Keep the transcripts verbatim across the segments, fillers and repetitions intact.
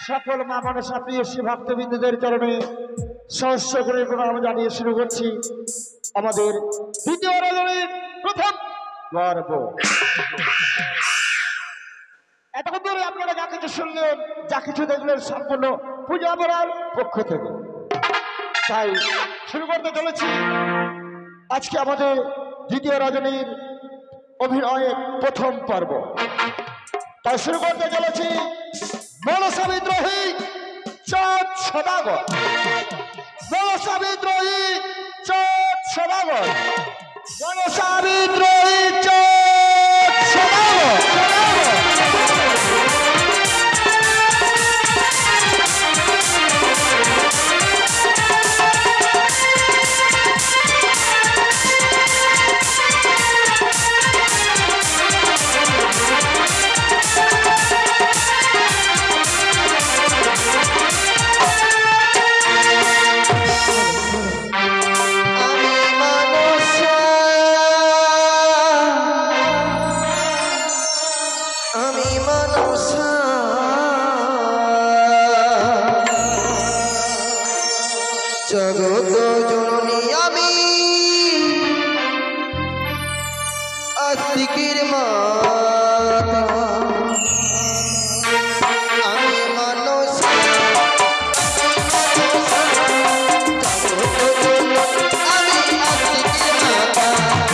সকল মা মনসা প্রিয় শ্রী ভক্তবৃন্দদের চরণে সহস্র করে প্রণাম জানিয়ে শুরু করছি আমাদের দ্বিতীয় রজনীর প্রথম পর্ব। এতক্ষণ ধরে আপনারা যা কিছু শুনলেন, যা কিছু দেখলেন, সম্পূর্ণ পূজা বলার পক্ষ থেকে। তাই শুরু করতে চলেছি আজকে আমাদের দ্বিতীয় রজনীর অভিনয়ের প্রথম পর্ব। তাই শুরু করতে চলেছি মনসা বিদ্রোহী চাঁদ সদাগর। মনসা বিদ্রোহী চাঁদ সদাগর। মনসা বিদ্রোহী চাঁদ সদাগর। জগত জননী আমি আস্তিকের মাতা, আমি মানুষ জগত জননী আমি আস্তিকের মাতা।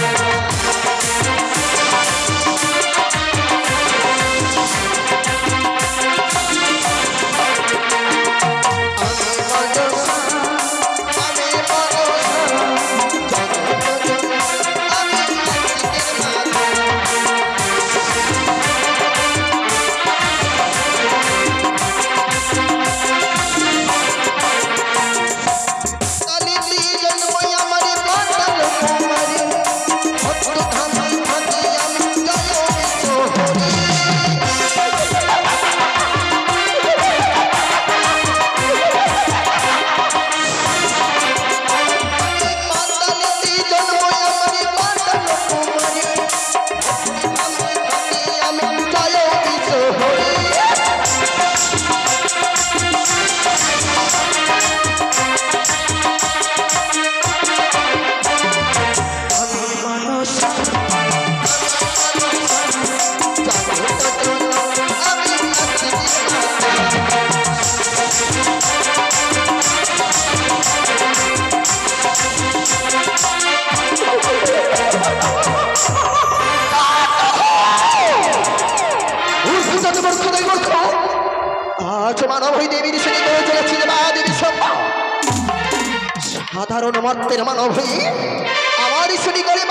সাধারণ মর্তের মানব হয়ে আমার শুনি করে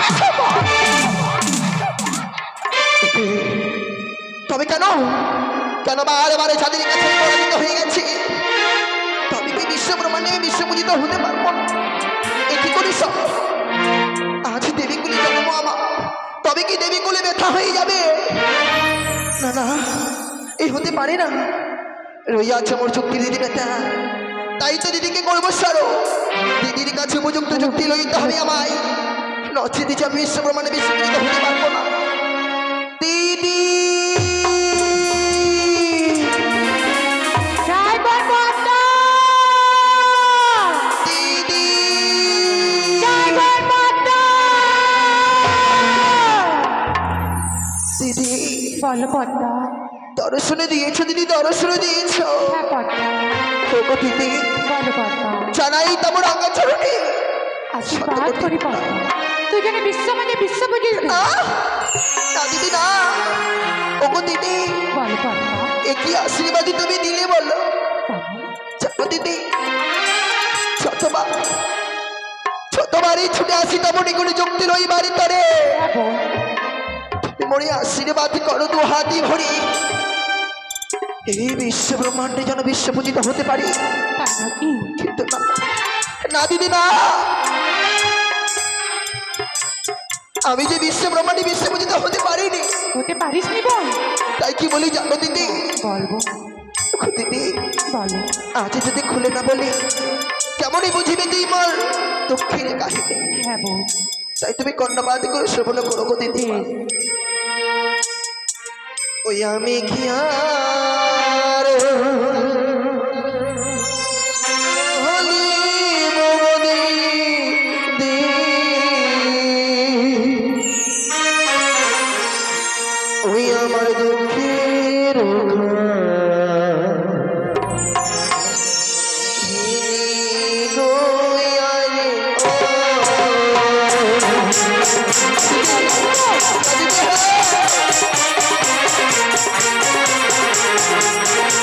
তবে কেন কেন বারে বারে যাদের কাছে পরাজিত হয়ে গেছে, তবে কি বিশ্ব ব্রহ্মাণ্ডে বিশ্বপূজিত হতে পারবো? এটি করি সব আজ দেবীগুলি জন্ম আমার, তবে কি দেবীগুলি ব্যথা হয়ে যাবে? না না, এই হতে পারে না। রইয়া আছে মোর চুক্তি দিদি ব্যথা, তাই তো দিদিকে করবো সরো। দিদির কাছে উপযুক্ত যুক্তি লইতে হবে আমায়, নচেত যে আমি বিশ্ব ব্রহ্মাণ্ডে বিশ্বপূজিত হতে পারবো না। দিদি দিদি দিদি বলো পদ্মা। দর্শনে দিয়েছো দিদি, দর্শনে দিয়েছো। হ্যাঁ পদ্মা। ওগো দিদি বলো পদ্মা। জানাই তোমার অঙ্গচরণে আশীর্বাদ করি পদ্মা, তুই যেন বিশ্ব মানে বিশ্ব বুঝিস না। না দিদি না। ওগো দিদি বলো পদ্মা। এ কি আশীর্বাদই তুমি দিলে বলো? জানো দিদি, যতবার যতবারই ছুটে আসি তেমনই করে যুক্তি রই বাড়ি তরে তুমি মনে আশীর্বাদ করো দু হাতি ভরি, এই বিশ্ব ব্রহ্মাণ্ডে যেন বিশ্বপূজিত হতে পারি। কিন্তু না না দিদি না, আমি যে বিশ্ব ব্রহ্মাণ্ডে বিশ্বপূজিত হতে পারিনি। হতে পারিস নি বল? তাই কি বলি জানো দিদি? বলবো দিদি। বলো। আজ যদি খুলে না বলি কেমনই বুঝিবে তুই মোর দুঃখের কাহিনী। হ্যাঁ বল। তাই তুমি কর্ণপাত করে শ্রবণ করো গো দিদি। ওই আমি কি আর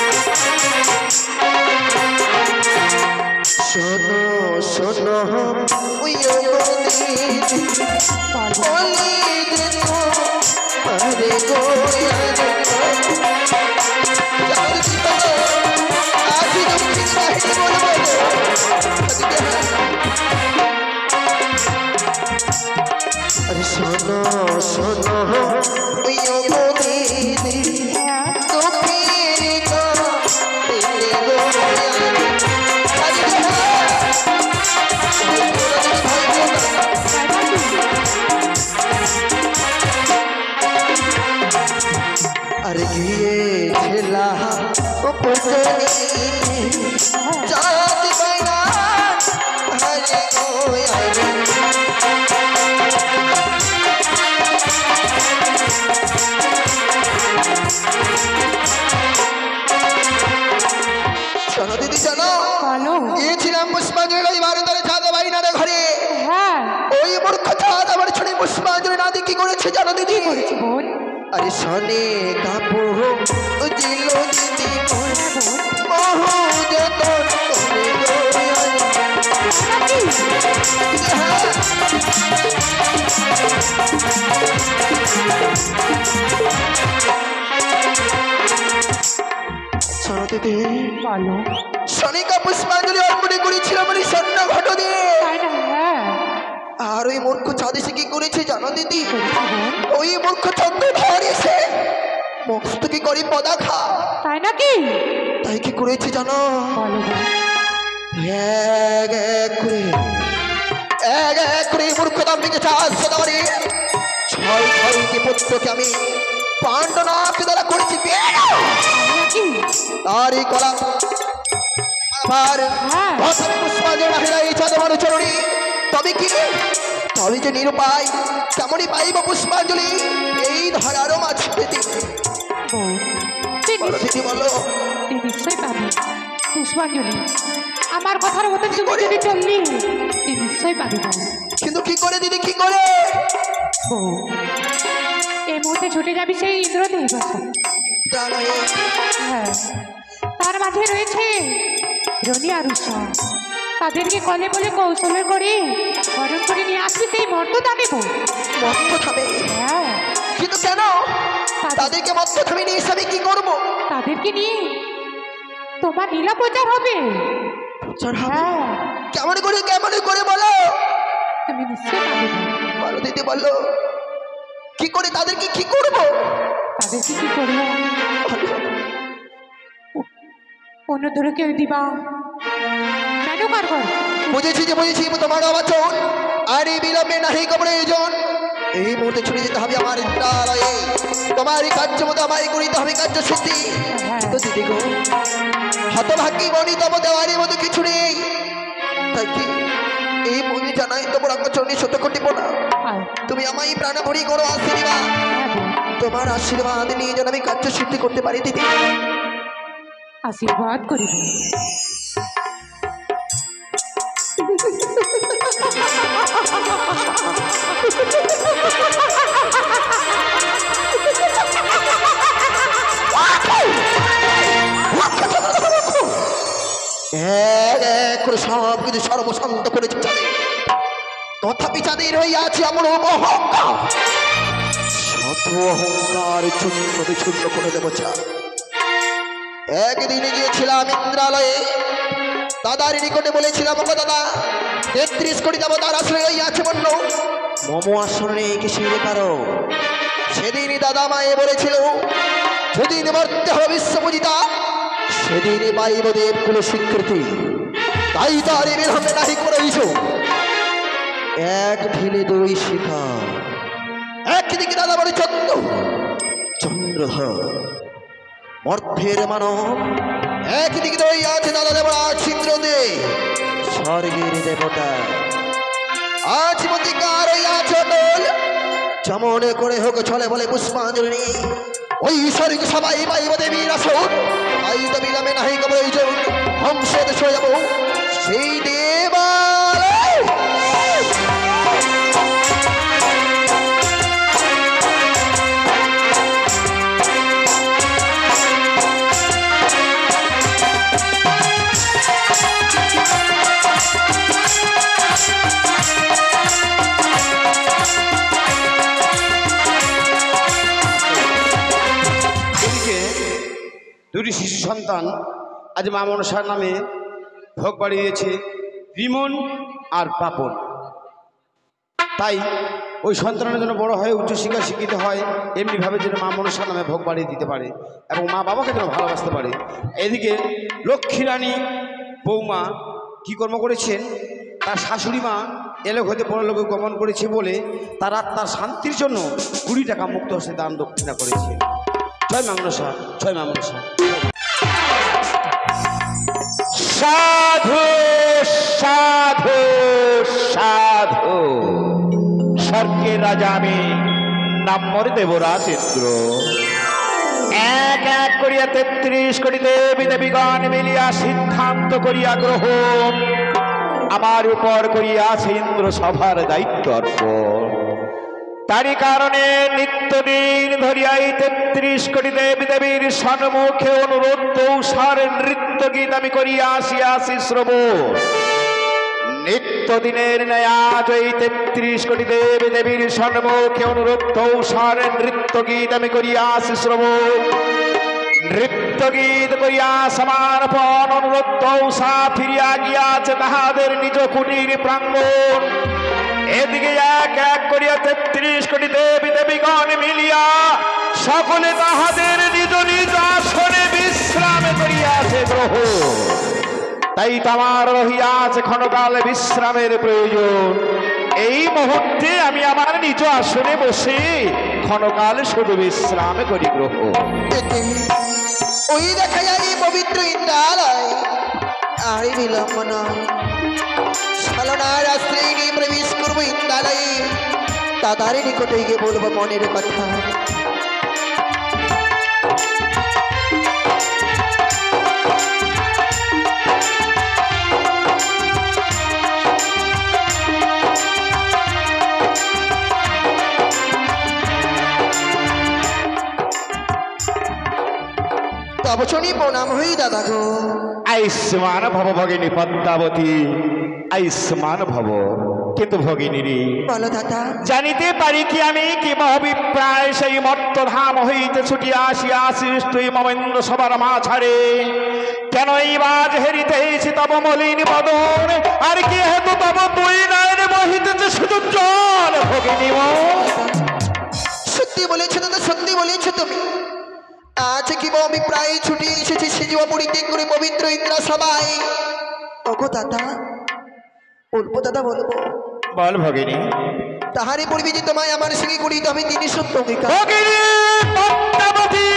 শোনো শোনো ওই দিদি বলি দিদি আরে গো আজি তুমি সাহিত্য বলবো আরে শোনো শোনো ওই দিদি আর গিয়েছিলা উপজনী জাতি বাইনা হরে গো আরে শোনো দিদি শোনো বলো গিয়েছিলাম পুষ্পাঞ্জলি ভারতের ছাদা বাইনার ঘরে হ্যাঁ ওই মূর্খ ছাদ আমার ছেলে পুষ্পাঞ্জলি না দিয়ে কি করেছে জানো দিদি বলছি বোন আরে শোনে কাপু দিল দিদি বহু যতন করে গো শোনো দিদি বলো শনিকা পুষ্পাঞ্জলি অর্পণে করেছিল মানে স্বর্ণ ঘট দিয়ে তাই না হ্যাঁ আর ওই মূর্খ ছাদে সে কি করেছে জানো দিদি বলছি বোন ওই মূর্খ চন্দ্র ধরেছে মস্তকি করে পদা খা তাই নাকি তাই কি করেছে জানো বলো বোন এক এক করে এক এক করে মূর্খতা দিকে চাষ সদাবারে ছয় ছয়টি পুত্রকে আমি পাণ্ডনাথ দ্বারা করেছি বিয়ে নাকি তারই কলা আবার হ্যাঁ ভাষা পুষ্পাঞ্জলি মহিলা এই চাঁদমার চরণী তবে কি তবে যে নিরুপায় কেমনই পাইব পুষ্পাঞ্জলি এই ধরারও মাঝে দিদি বোন তুই বলো দিদি বলো তুই নিশ্চয়ই পাবি পুষ্পাঞ্জলি আমার কথার মতন তুমি যদি চললি তুই নিশ্চয়ই পাবি বোন কিন্তু কি করে দিদি কি করে বউ এই মুহূর্তে ছুটে যাবি সেই ইন্দ্রদেব জানোই হ্যাঁ তার মাঝে রয়েছে রনি আর উষা তাদেরকে কলে বলে কৌশলের করে বরণ করে নিয়ে আসবি সেই মর্তদানে বউ মত্ত থামে হ্যাঁ কিন্তু কেন তাদেরকে মত্ত থামে নিয়ে এসে আমি কি করবো তাদেরকে নিয়ে তোমার নীলা প্রচার হবে প্রচার হবে? হ্যাঁ কেমন করে কেমন করে বলো তুমি নিশ্চয়ই পাবে বোন। বলো দিদি বলো কি করে তাদেরকে কি করবো তাদেরকে কি করবো অন্য ধরে কেউ দিবা কেন কার কর বুঝেছি যে বুঝেছি তোমার অবাচন আর এই বিলম্বে নাহি প্রয়োজন এই মুহূর্তে ছুটে যেতে হবে আমার ইন্দ্রালয়ে তোমার এই কার্য মতো আমায় করিতে হবে কার্য সিদ্ধি হ্যাঁ তো দিদি গো হতভাগ্যী বনি তব দেওয়ারের মতো কিছু নেই তাই কি এই বনি জানাই তোমার অঙ্গচরণী সত্য কটিব না আয় তুমি আমায় প্রাণ ভরি করো আশীর্বাদ হ্যাঁ বোন তোমার আশীর্বাদ নিয়ে যেন আমি কার্য সিদ্ধি করতে পারি দিদি আশীর্বাদ করিব এক এক করে সব কিছু সর্বশান্ত করেছে চাঁদে তথাপি চাঁদের হয়ে আছে আমার অহংকার শত অহংকার চূর্ণ বিচূর্ণ করে দেব চাঁদ একদিনে গিয়েছিলাম ইন্দ্রালয়ে দাদার নিকটে বলেছিলাম ওগো দাদা তেত্রিশ কোটি দেবতার আশ্রয় হয়ে আছে বন্য মম আসনে কিসের কারণ সেদিনই দাদা মায়ে বলেছিল যেদিন মরতে হবে বিশ্বপূজিতা সেদিন পাইব দেব কুল স্বীকৃতি তাই তার বিলম্বে নাহি করেছ এক ঢিলে দুই শিখা একদিকে দাদা বলে চন্দ্র চন্দ্রধর মর্থের মানব একদিকে দুই আছে দাদা দেবরাজ ইন্দ্রদে স্বর্গের দেবতা আজ মতিকার আছে অটল যেমন করে হোক চলে বলে পুষ্পাঞ্জলি ওই স্বর্গ সবাই পাইব দেবীর আসন তাই তো বিলম্বে নাহি প্রয়োজন হংস দেশ হয়ে যাব সেই দেবালয় দুটি শিশু সন্তান আজ মা মনসার নামে ভোগ বাড়িয়েছে, রিমন আর পাপন। তাই ওই সন্তানের জন্য বড় হয়ে উচ্চশিক্ষা শিক্ষিত হয়, এমনিভাবে যেন মা মনসার নামে ভোগ বাড়িয়ে দিতে পারে এবং মা বাবাকে যেন ভালোবাসতে পারে। এদিকে লক্ষ্মী রানী বৌমা কী কর্ম করেছেন, তার শাশুড়ি মা এলোক হতে পরলোকে গমন করেছে বলে তার আত্মার শান্তির জন্য কুড়ি টাকা মুক্ত হস্তে দান দক্ষিণা করেছে। ছয় মা মনসা, ছয় মা মনসা। সাধু সাধু সাধু, স্বর্গের রাজা আমি, নাম মোর দেবরাজ ইন্দ্র। এক এক করিয়া তেত্রিশ কোটি দেবী দেবীগণ মিলিয়া সিদ্ধান্ত করিয়া গ্রহণ আমার উপর করিয়াছে ইন্দ্র সভার দায়িত্ব অর্পণ। তারই কারণে নিত্যদিন ধরিয়া এই তেত্রিশ কোটি দেবী দেবীর সম্মুখে অনুরোধ তৌসার নৃত্য গীত আমি করিয়া আসিয়াছি শ্রবণ। নিত্যদিনের ন্যায় আজ এই তেত্রিশ কোটি দেবী দেবীর সম্মুখে অনুরোধ তৌসার নৃত্য গীত আমি করিয়া আসি শ্রবণ। নৃত্য গীত করিয়া সমার্পণ অনুরোধ তৌসা ফিরিয়া গিয়াছে তাহাদের নিজ কুটির প্রাঙ্গণ। এদিকে এক এক করিয়া তেত্রিশ কোটি দেবী দেবীগণ মিলিয়া সকলে তাহাদের নিজ নিজ আসনে বিশ্রাম করিয়াছে গ্রহণ। তাই তামার রহিয়াছে ক্ষণকালে বিশ্রামের প্রয়োজন। এই মুহূর্তে আমি আমার নিজ আসনে বসে ক্ষণকাল শুধু বিশ্রাম করি গ্রহণ। এতে ওই দেখা যায় এই পবিত্র ইন্দ্রালয়, আর বিলম্ব নয়, ছলনার আশ্রয় নিয়ে প্রবেশ করবো ইন্দ্রালয়ে। দাদার নিকটে গিয়ে বলবো মনের কথা। তবচনী প্রণাম হই দাদা গো। আয়ুষ্মান ভব ভগিনী পদ্মাবতী, আয়ুষ্মান ভব। কিন্তু ভগিনী রে, বলো দাদা। জানিতে পারি কি আমি কি মহাবিপ্রায় সেই মর্তধাম হইতে ছুটিয়া আসিয়া আসিস তুই মমেন্দ্র সবার মাঝারে? কেন এই বাজ হেরিতেছি তব মলিন বদন, আর কি হেতু তব দুই নয়নে বহিতেছে শুধু জল ভগিনী মো? সত্যি বলেছো দাদা, সত্যি বলেছো তুমি। আজ কি আমি প্রায় ছুটি এসেছি সেজীব পরিত্যাগ করে পবিত্র ইন্দ্রা সবাই। ওগো দাদা, বলবো দাদা বলবো। বল ভগিনী। তাহারে পূর্বে যে তোমায় আমার সঙ্গে করিতে হবে তিনি সত্য অঙ্গীকার। ভগিনী পদ্মাবতী,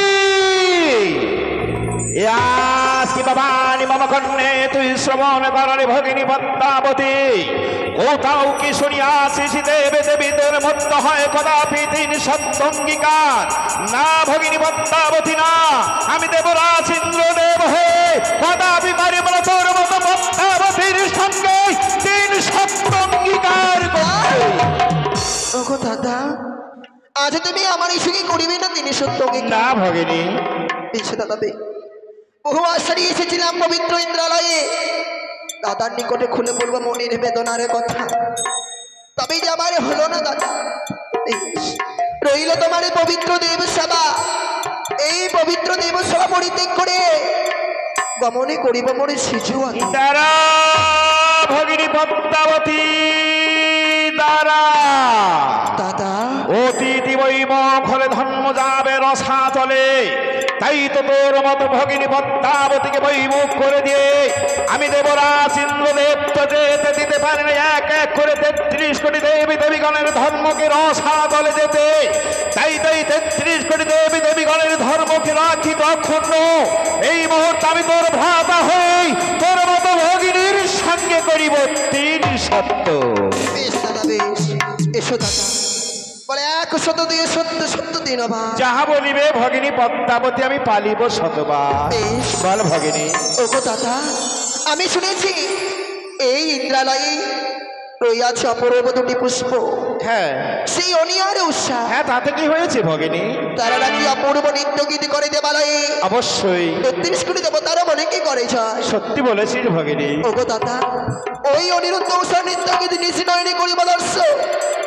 আজ কি বাবানি মম কন্যে তুই শ্রবণ করলে ভগিনী পদ্মাবতী। কোথাও কি শুনিয়াছিস দেবে দেবীদের মধ্যে হয় কদাপি তিন সত্য অঙ্গীকার? না ভগিনী পদ্মাবতী না, আমি দেবরাজ ইন্দ্রদেব হয়ে কদাপি পারিব না তোর মতো পদ্মাবতীর সঙ্গে তিন সত্য অঙ্গীকার করতে। ওগো দাদা, আজ তুমি আমার এই সঙ্গে করিবে না তিনি সত্য অঙ্গীকার? না ভগিনী। বেশ দাদা বে, বহু আশারি এসেছিলাম পবিত্র ইন্দ্রালয়ে। দাদার নিকটে খুলে বলবো মনের বেদনার কথা, তবে যে আমার হলো না দাদা। রইল তোমার পবিত্র দেব সেবা। এই পবিত্র দেব সেবা পরিত্যাগ করে গমনে করিব মনে শিশু দাঁড়া ভগিনী পদ্মাবতী, দাঁড়া। দাদা অতিথি বৈমুখ হলে ধর্ম যাবে রসা চলে। তাই তো তোর মতো ভগিনী পদ্মাবতীকে বৈমুখ করে দিয়ে আমি দেবরাজ ইন্দ্রদেব তো যেতে দিতে পারি না এক এক করে তেত্রিশ কোটি দেবী দেবীগণের ধর্মকে রসা চলে যেতে। তাই তাই তেত্রিশ কোটি দেবী দেবীগণের ধর্মকে রাখিত অক্ষুণ্ণ এই মুহূর্তে আমি তোর ভ্রাতা হই তোর মতো ভগিনীর সঙ্গে করিব তিন সত্য। বেশ দাদা বেশ, এসো দাদা। বলে এক শত দিয়ে সত্য সত্য দিন যাহা বলিবে ভগিনী পদ্মাবতী আমি পালিব শতবার। বেশ বল ভগিনী। ওগো দাদা, আমি শুনেছি এই ইন্দ্রালয়ে রইয়াছে অপূর্ব দুটি পুষ্প। হ্যাঁ সেই অনিয়ার উৎসাহ। হ্যাঁ তাতে কি হয়েছে ভগিনী? তারা নাকি অপূর্ব নৃত্য গীত করে দেবালয়ে। অবশ্যই তেত্রিশ কোটি দেবতারা মনে কি করে যায়। সত্যি বলেছিস ভগিনী। ওগো দাদা, ওই অনিরুদ্ধ উৎসাহ নৃত্য গীত নিশিনয়নে করিব দর্শন,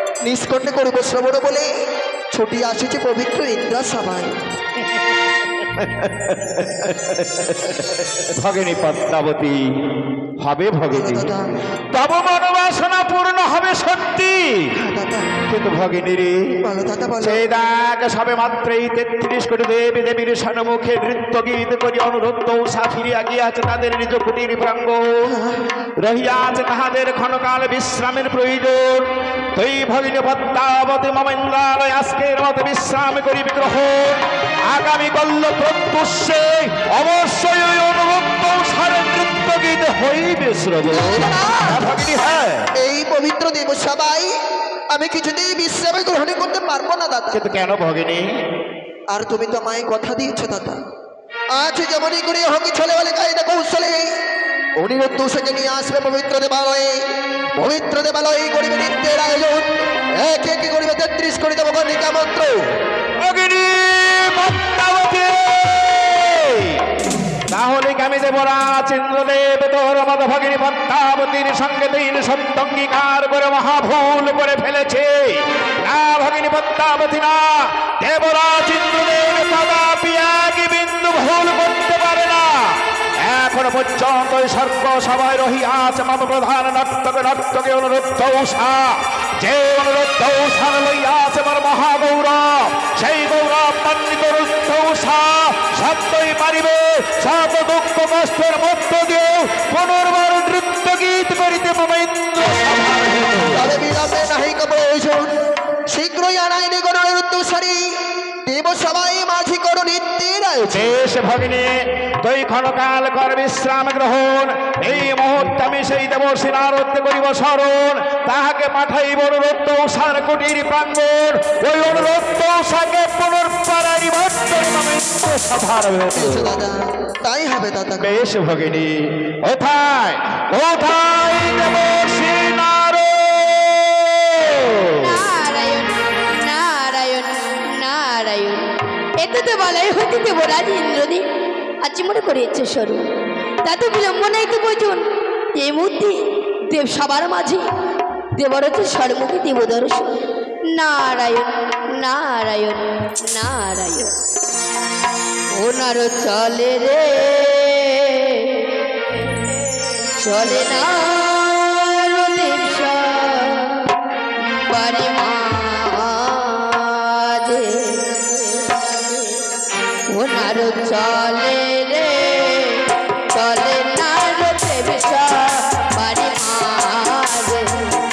নিষ্কণ্ঠে করিব শ্রবণ বলে ছুটি আসেছে পবিত্র ইন্দ্রা সভায়। ভগিনী পদ্মাবতী হবে ভগিনী, দাদা তব মনোবাসনা পূর্ণ হবে সত্যি। হ্যাঁ দাদা কিন্তু ভগিনী রে, বলো দাদা বলো। সেই দেখ সবে মাত্রই তেত্রিশ কোটি দেবী দেবীর সম্মুখে নৃত্য গীত করি অনুরোধ উষা ফিরিয়া গিয়াছে তাদের নিজ কুটির প্রাঙ্গণ। রহিয়াছে তাহাদের ক্ষণকাল বিশ্রামের প্রয়োজন। তুই ভগিনী পদ্মাবতী মমেন্দ্রালয় আজকের মতো বিশ্রাম করি গ্রহণ। আগামী কল্য প্রত্যুষে অবশ্যই ওই অনুরোধ উষার নৃত্য গীত হইবে শ্রবণ। হ্যাঁ ভগিনী, হ্যাঁ। এই পবিত্র দেব সবাই আমি কিছুতেই বিশ্রামে গ্রহণ করতে পারবো না দাদা। কিন্তু কেন ভগিনী? আর তুমি তো আমায় কথা দিয়েছো দাদা, আজ যেমনই করে হোক ছেলে বলে কায়দা কৌশলে অনিরুদ্ধ উষাকে নিয়ে আসবে পবিত্র দেবালয়ে। পবিত্র দেবালয়ে করিবে নৃত্যের আয়োজন, একে একে করিবে তেত্রিশ কোটি দেবকন্যা মন্ত্র। ভগিনী পদ্মাবতী, তাহলে কি আমি দেবরাজ ইন্দ্রদেব তোর মত ভগিনী পদ্মাবতীর সঙ্গে তিন সত্য অঙ্গীকার করে মহাভুল করে ফেলেছে? না ভগিনী পদ্মাবতী, না, দেবরাজ ইন্দ্রদেব কদাপি এক বিন্দু ভুল করতে পারে না। এখনো পর্যন্ত স্বর্গ সবাই রহিয়াছে মম প্রধান নর্তক নর্তকে অনুরুদ্ধ উষা। যে অনুরুদ্ধ উষা লইয়াছে মোর মহাগৌরব, সেই গৌরব মণ্ডিত রুদ্ধ উষা সত্যই পারিবে সব দুঃখ কষ্টের মধ্য দিয়ে পুনর্বার নৃত্য গীত করিতে মমেন্দ্র। তবে বিলম্বে নাহি প্রয়োজন, শীঘ্রই আনাইনে করো অনিরুদ্ধ উষারি দেব সবাই মাঝি করো নৃত্যের আয়োজন। শেষ ভগিনী, দুই ক্ষণকাল কর বিশ্রাম গ্রহণ। এই মুহূর্তে আমি সেই দেবর্ষী নারদকে করিব স্মরণ। তাহাকে পাঠাইব অনুরোধ উষার কুটির প্রাঙ্গণ। ওই অনুরোধ উষাকে পুনর্বার সভার এসো দাদা, তাই হবে দাদা। বেশ ভগিনী, কোথায় কোথায় দেবর্ষী নারদ? নারায়ণ নারায়ণ নারায়ণ, এতে তো বলাই হইতে দেবরাজ ইন্দ্রদেব আজ মনে করিয়েছে স্বরূপ। তাতে বিলম্ব নাই তো বোঝুন, এই মুহূর্তে দেব সবার মাঝে দেবরথের স্বর্মুখী দেবদর্শন। নারায়ণ নারায়ণ নারায়ণ। ওনার চলে রে চলে না দেব বাড়ি মাঝে। ওনার চলে রে চলে না দেব বাড়ি মাঝে।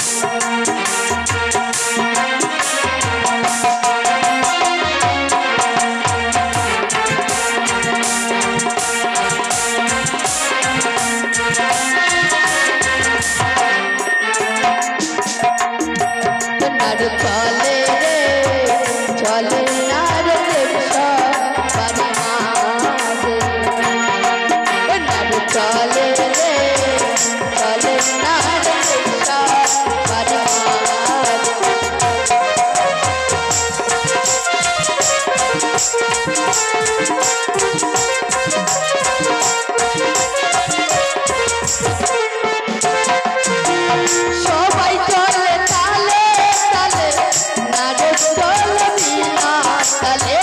চলে রে চলে না রে বাড়ি মাঝে। চলে রে চলে না রে বাড়ি মাঝে। সবাই চলে তালে তালে নারে চলে বিনা তালে।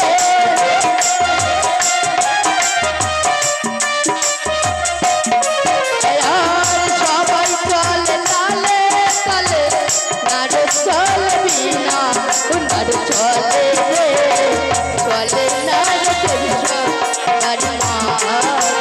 সবাই চলে তালে তালে নারে চলে বিনা নারে চলে রে চলে নারে বাড়ি মাঝে।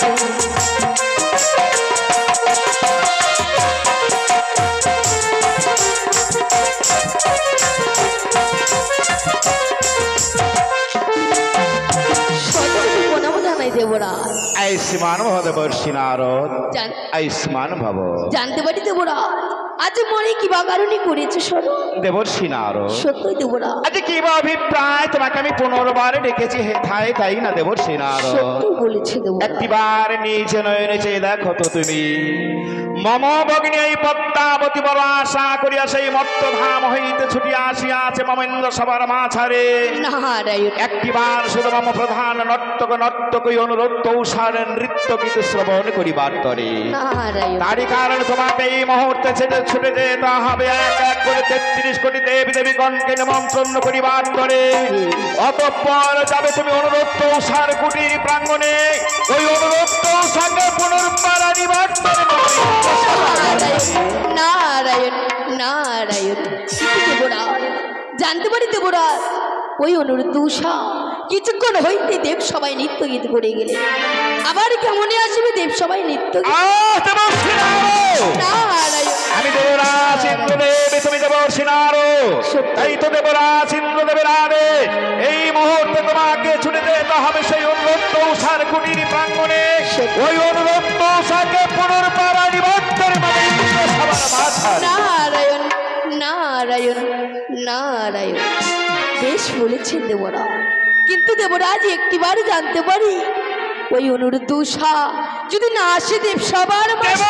দেবরাজ আয়ুষ্মান ভব দেবর্ষী নারদ, জান- আয়ুষ্মান ভব। জানতে পারি দেবরাজ আজ মনে কি বা কারণে করেছে স্বরূপ? দেবর্ষী নারদ, সত্যই দেবরাজ আজ কি বা অভিপ্রায় তোমাকে আমি পুনর্বার ডেকেছি হে থাই তাই না দেবর্ষী নারদ? সত্যই বলেছে দেবরাজ। একটিবার নিচে নয়নে চেয়ে দেখো তো তুমি মম ভগিনী এই পদ্মাবতী বড় আশা করিয়া সেই মত্তধাম হইতে ছুটিয়া আসিয়াছে মমেন্দ্র সবার মাঝারে। নারায়ণ একটিবার শুধু মম প্রধান নর্তক নর্তকই অনুরোধ উষার নৃত্য গীত শ্রবণ করিবার তরে। নারায়ণ তারই কারণ তোমাকে এই মুহূর্তে ছেড়ে ছুটে যেতে হবে এক এক করে তেত্রিশ কোটি দেবী দেবীগণকে নিমন্ত্রণ করিবার করে। অতঃপর যাবে তুমি অনুরক্ত সার কুটির প্রাঙ্গণে, ওই অনুরক্ত সাকে পুনর্বার আনিবার করে। নারায়ণ নারায়ণ দেবরাজ, জানতে পারি দেবরাজ ওই অনুরোধ উষা কিছুক্ষণ হইতে দেব সবাই নৃত্য গীত করে গেলে আবার কেমনে আসবে দেব সবাই নৃত্য গীত? নারায়ণ আমি দেবরাজ ইন্দ্রদেব, তুমি দেবর্ষি নারদ, তাই তো দেবরাজ ইন্দ্রদেবের আদেশ এই মুহূর্তে তোমাকে ছুটে যেতে হবে সেই অনুরক্ত উষার কুটির প্রাঙ্গণে। ওই অনুরক্ত উষাকে পুনর্বার আনিবার করে সবার মাথায়। নারায়ণ নারায়ণ নারায়ণ, বেশ বলেছেন দেবরাজ, কিন্তু দেবরাজ একটিবার জানতে পারি ওই অনুরোধ উষা যদি না আসে দেব সবার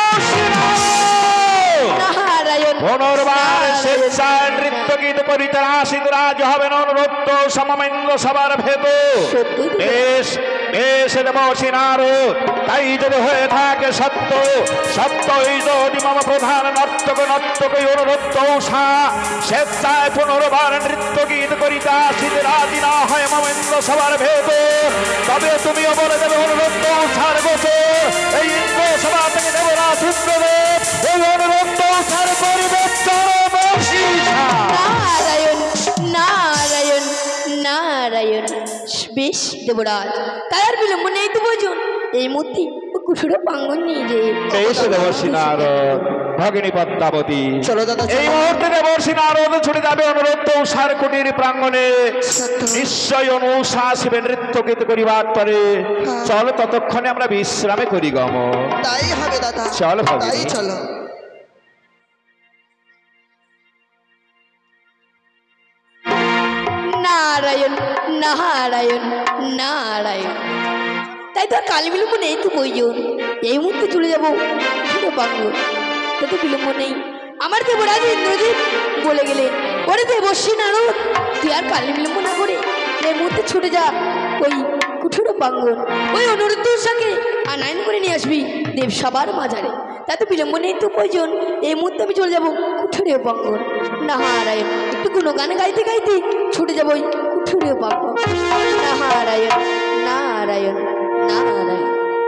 নারায়ণ পুনর্বার স্বেচ্ছায় নৃত্য গীত করিতে আসিত রাজ হবেন অনুরক্ত সমমেন্দ্র সবার ভেদ। বেশ বেশ দেবর্ষি নারদ, তাই যদি হয়ে থাকে সত্য সত্যই যদি মম প্রধান নর্তক নর্তক অনুরক্ত উষা স্বেচ্ছায় পুনর্বার নৃত্য গীত করিতে আসিতে রাজি না হয় মমেন্দ্র সবার ভেদ, তবে তুমিও বলে দেবে অনুরক্ত উষার গোচর এই ইন্দ্র সভা থেকে দেবরাজ ইন্দ্রদেব এই অনুরক্ত উষার পরিবেশ নারায়ণ নারায়ণ নারায়ণ। বেশ দেবরাজ, তাই আর বিলম্ব নেই তো বোঝুন এই মূর্তি কুঠুরে প্রাঙ্গণ নিয়ে যে দেবর্ষি নারদ ভগিনী পদ্মাবতী, চলো দাদা এই মুহূর্তে দেবর্ষি নারদ ছুটে যাবে অনুরক্ত উষার কুটির প্রাঙ্গণে। নিশ্চয় অনুষা আসিবে নৃত্য গীত করিবার পরে। চল ততক্ষণে আমরা বিশ্রামে করি গম। তাই হবে দাদা, চল ভগিনী। তাই চলো। নারায়ণ নারায়ণ নারায়ণ, তাই তো আর কালী বিলম্ব নেই তো বইজন এই মুহূর্তে চলে যাবো বাংলো, তাতে বিলম্ব নেই। আমার দেবরাজ ইন্দ্রজিৎ বলে গেলেন ওরে দেবর্ষি নারদ, তুই আর কালী বিলম্ব না করে এই মুহূর্তে ছুটে যা ওই কুঠুর প্রাঙ্গণ, ওই অনুরোধ উষাকে আনায়ন করে নিয়ে আসবি দেব সবার মাঝারে। তাতে বিলম্ব নেই তো প্রয়োজন, এই মুহূর্তে আমি চলে যাবো কুঠুরীয় প্রাঙ্গণ। নারায়ণ, একটু গুণগান গাইতে গাইতে ছুটে যাবো ওই কুঠুরীয় প্রাঙ্গণ। নারায়ণ নারায়ণ নারায়ণ।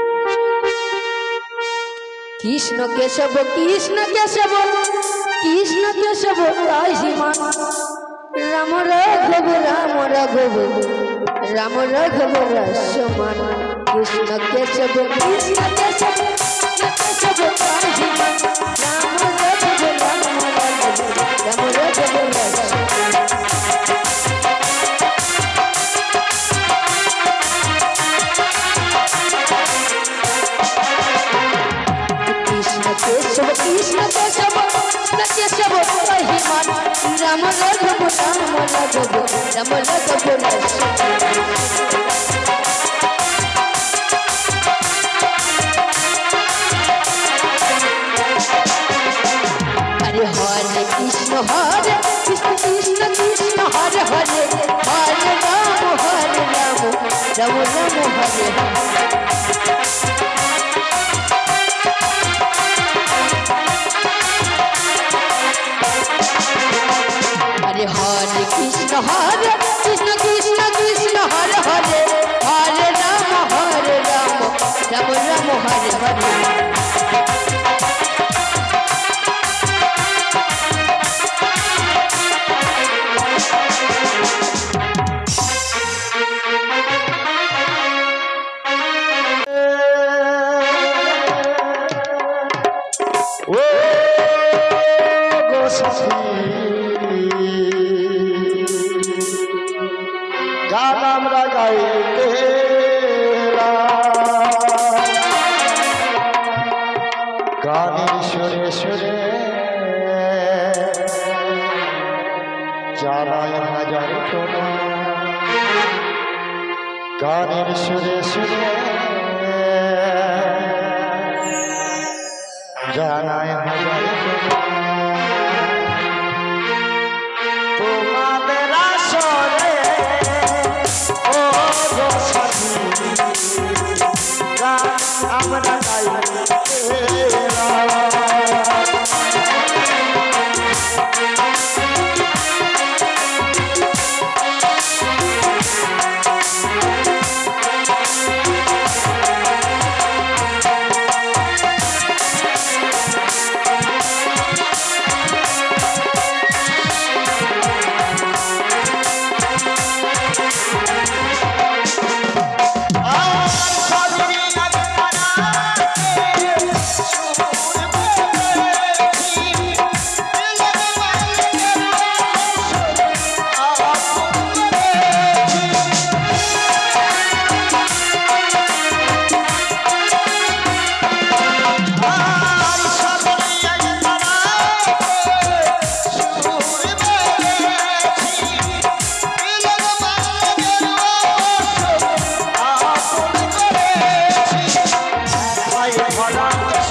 কৃষ্ণ কেশব কৃষ্ণ কেশব কৃষ্ণ কেশব রাহিমান, রাম রাঘব রাম রাঘব রাম রাঘব রসমান। কৃষ্ণ কেশব কৃষ্ণ কেশব কেশব রাহিমান, রাম রাঘব রাম রাঘব রাম রাঘব রসমান। কেশব কৃষ্ণ কেশব কেশব রহিমান, রাম রাঘব রাম রাঘব রাম রাঘব হরে হরে কৃষ্ণ হরে কৃষ্ণ কৃষ্ণ কৃষ্ণ হরে হরে হরে রাম হরে রাম রাম রাম হরে হরে হরে কৃষ্ণ হরে কৃষ্ণ কৃষ্ণ কৃষ্ণ হরে হরে হরে রাম হরে রাম রাম রাম হরে হরে। গান আমরা গাইতে গানের সুরে সুরে জানাই হাজার টোনা, গানের সুরে সুরে জানাই হাজার টোনা। তোমাদের আসরে ও গো সাথী গান আমরা গাইতে ভরা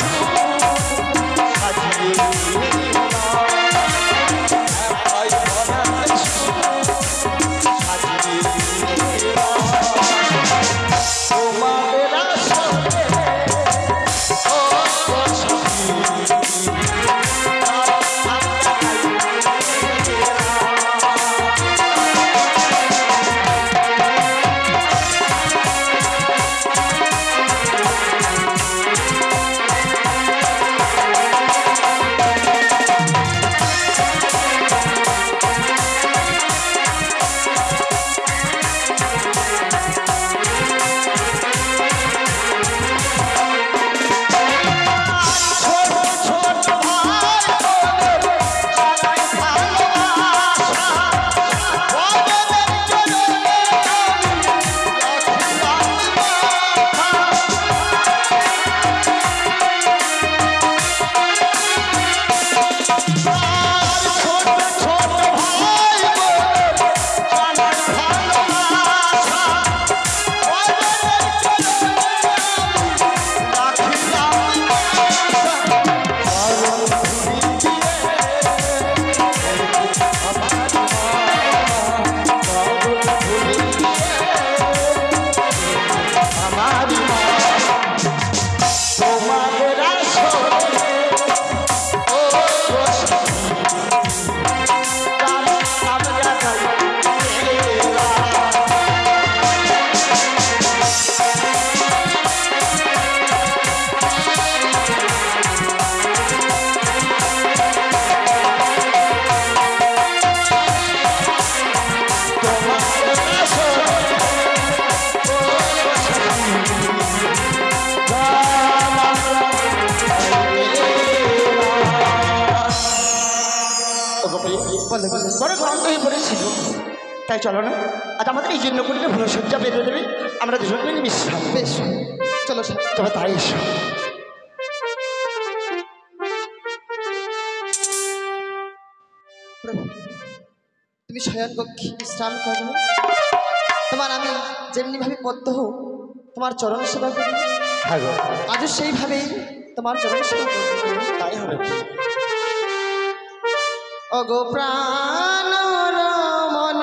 বড় ক্লান্ত হয়ে পড়েছিল, তাই চলো না আজ আমাদের এই জন্য করলে ভুলো সজ্জা বেঁধে দেবে, আমরা দুজন মিলে বিশ্রাম। বেশ, চলো স্যার। তবে তাই এসো। প্রভু, তুমি শয়ন কক্ষে বিশ্রাম করো। তোমার আমি যেমনি ভাবে পদ্ম হোক তোমার চরণ সেবা করি, হ্যাঁ গো, আজও সেইভাবেই তোমার চরণ সেবা করি। তাই হবে। অগো প্রাণ মন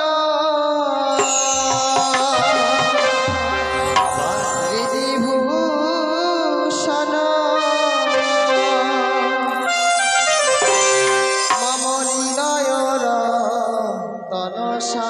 বিভূষণ মম হৃদয়র তনসা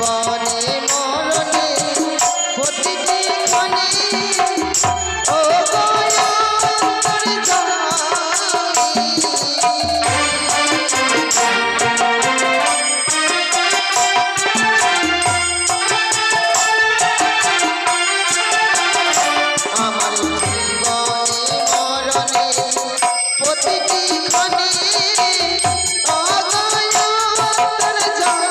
জীবনে মরণে প্রতিটি ক্ষণে ও গয়া তোর জানি আমার জীবনে মরণে প্রতিটি ক্ষণে ও গয়া তোর জানি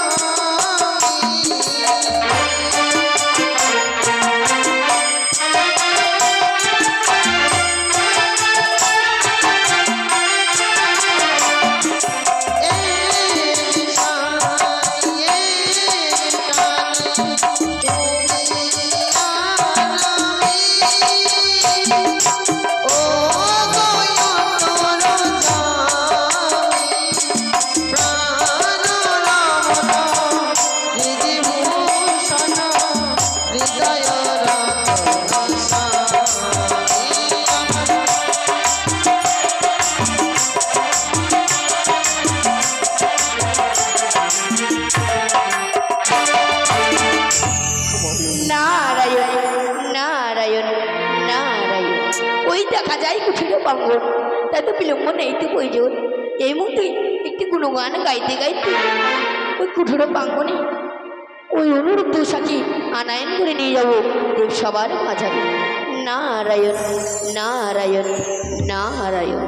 নারায়ণ নারায়ণ নারায়ণ। ওই দেখা যায় কুঠির প্রাঙ্গণ, তাই তো বিলম্ব নেই তো প্রয়োজন। এই মুহূর্তে একটি গুণগান গাইতে গাইতে ওই কুঠির প্রাঙ্গণে ওই অনুরুদ্ধ সাক্ষী আনায়ন করে নিয়ে যাবো দেব সবার মাঝারে। নারায়ণ নারায়ণ নারায়ণ।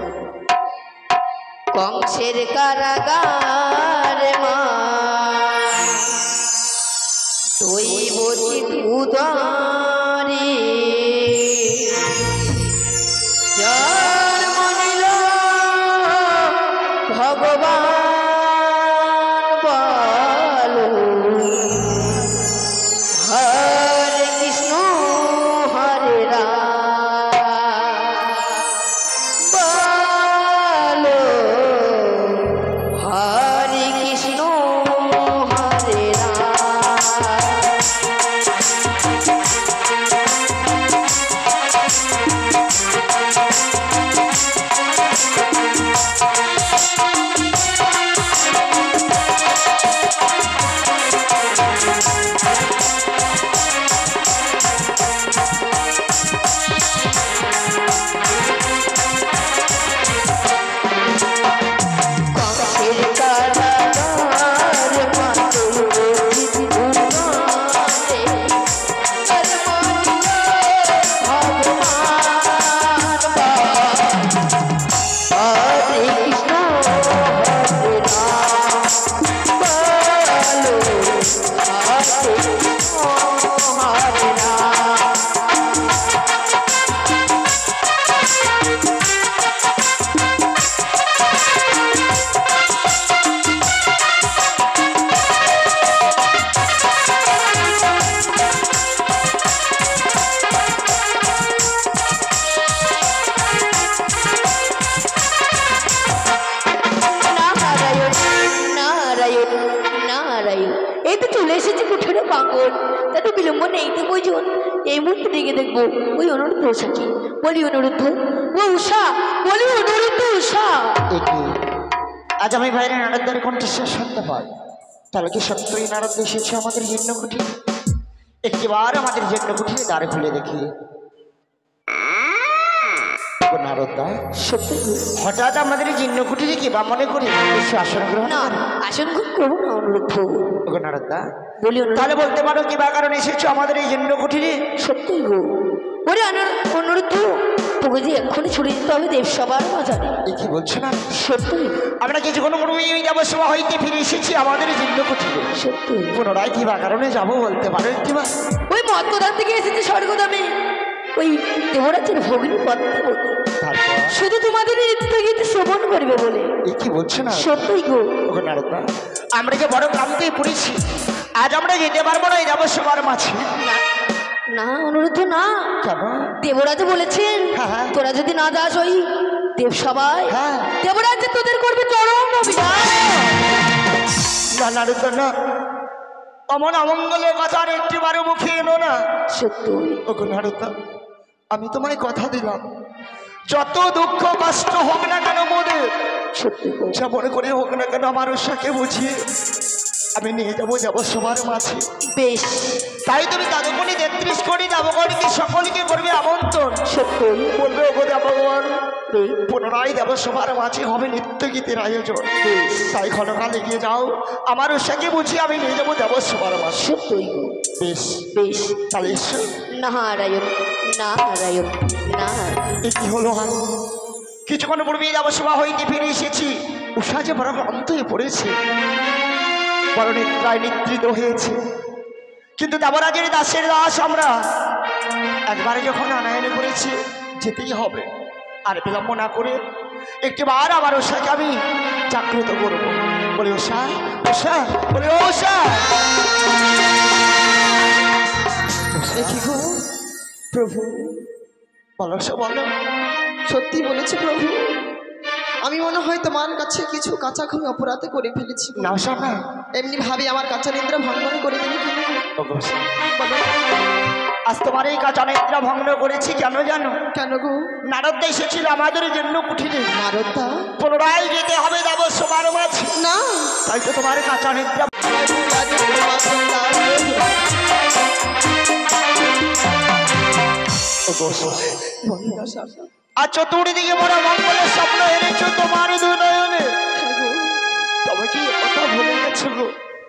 কংসের কারাগার মা দৈবতী উদারে জন্ম নিল ভগবান বলো হরে কৃষ্ণ হরে রাম বলো হরে কৃষ্ণ হরে রাম। এই তো চলে এসেছে কুঠির প্রাঙ্গণ, তাতে বিলম্ব নেই তো প্রয়োজন। এই মুহূর্তে ডেকে দেখবো ওই অনুরুদ্ধ উষাকে। বলি অনুরুদ্ধ ও উষা, বলি অনুরুদ্ধ উষা। এটি আজ আমি বাইরে নারদদের কণ্ঠস্বর শুনতে পাই, তাহলে কি সত্যই নারদ এসেছে আমাদের যজ্ঞকুঠি? একটিবার আমাদের যজ্ঞকুঠির দ্বার খুলে দেখি। নারদা সত্যি হঠাৎ আমাদের যজ্ঞকুঠিরে কি বা মনে করি এসে আসন গ্রহণ না, করে? আসন খুব করবো না অনুরুদ্ধ। ওগো নারদা বলি অনুরুদ্ধ তাহলে বলতে পারো কি বা কারণ এসেছো আমাদের এই যজ্ঞকুঠিরে? সত্যি গো। বলি অনুরুদ্ধ তোকে যে এক্ষুনি ছুড়ে দিতে হবে দেব সবার মাঝারে। এ কি বলছো না? সত্যি আমরা কিছু কোনো যাবসমা হইতে ফিরে এসেছি আমাদের যজ্ঞকুঠিরে। সত্যি পুনরায় কি বা কারণে যাবো বলতে পারো একটিবার? ওই মত্তদান থেকে এসেছে স্বর্গদামে ওই দেবরাজের ভগ্নী পদ্মাবতী, তারপর শুধু তোমাদের নৃত্য গীত শ্রবণ করবে বলে। এ কি বলছো না? সত্যি গো। ওগো নারদা আমরা যে বড় ক্লান্তি পড়েছি, আজ আমরা যেতে পারবো না এই যাবসমার মাঝে। না না অনুরোধ না, কেন? দেবরাজ বলেছেন হ্যাঁ, হ্যাঁ। তোরা যদি না যাস ওই দেব সবাই হ্যাঁ। দেবরাজ যে তোদের করবে চরম অভিযান। না নারদা না, অমন অমঙ্গলের কথা আর একটিবারও মুখে এলো না। সত্যি ওগো নারদা আমি তোমায় কথা দিলাম, যত দুঃখ কষ্ট হোক না কেন মোদের, সত্যি গো। যা মনে করে হোক না কেন আমার উষাকে বুঝিয়ে আমি নিয়ে যাবো যাবো সবার মাঝে। বেশ, তাই তুমি দাদুকনি তেত্রিশ কোটি দেবগণকে সকলকে করবে আমন্ত্রণ। সত্যই বলবে ওগো দেবগণ, পুনরায় দেব সবার মাঝে হবে নৃত্য গীতের আয়োজন। তাই ক্ষণকালে গিয়ে যাও, আমার উৎসাহকে বুঝিয়ে আমি নিয়ে যাবো দেব সবার মাঝে। সত্যই গো। বেশ বেশ, তাহলে এসো। নারায়ণ নারায়ণ নারায়ণ। এ কি হলো হাল? কিছুক্ষণ পূর্বে দেবসভা হইতে ফিরে এসেছি, উষা যে বড় ক্লান্ত হয়ে পড়েছে, বড় নিদ্রায় নিদ্রিত হয়েছে। কিন্তু দেবরাজের দাসের দাস আমরা, একবারে যখন আনায়নে করেছি যেতেই হবে। আর বিলম্ব না করে একটিবার আবার উষাকে আমি জাগ্রত করবো। বলে উষা, উষা, বলে ও উষা। দেখি গো প্রভু, বলো উষা, বলো। সত্যি বলেছে প্রভু, আমি মনে হয় তোমার কাছে কিছু কাঁচা ঘুমি অপরাধে করে ফেলেছি। না উষা না, এমনি ভাবে আমার কাঁচা নিদ্রা ভঙ্গন করে দিলে কেন? ওগো উষা, বলো আজ তোমার এই কাঁচা নিদ্রা ভগ্ন করেছি কেন জানো? কেন গো? নারদ এসেছিল আমাদের জন্য কুঠিরে, নারদা? পুনরায় যেতে হবে দেব সবার মাঝে। না, তাই তো তোমার কাঁচা নিদ্রা। আর চতুর্দিকে বড় মঙ্গলের স্বপ্ন এনেছো তোমার দুনয়নে, তবে কি কথা ভুলে গেছো গো?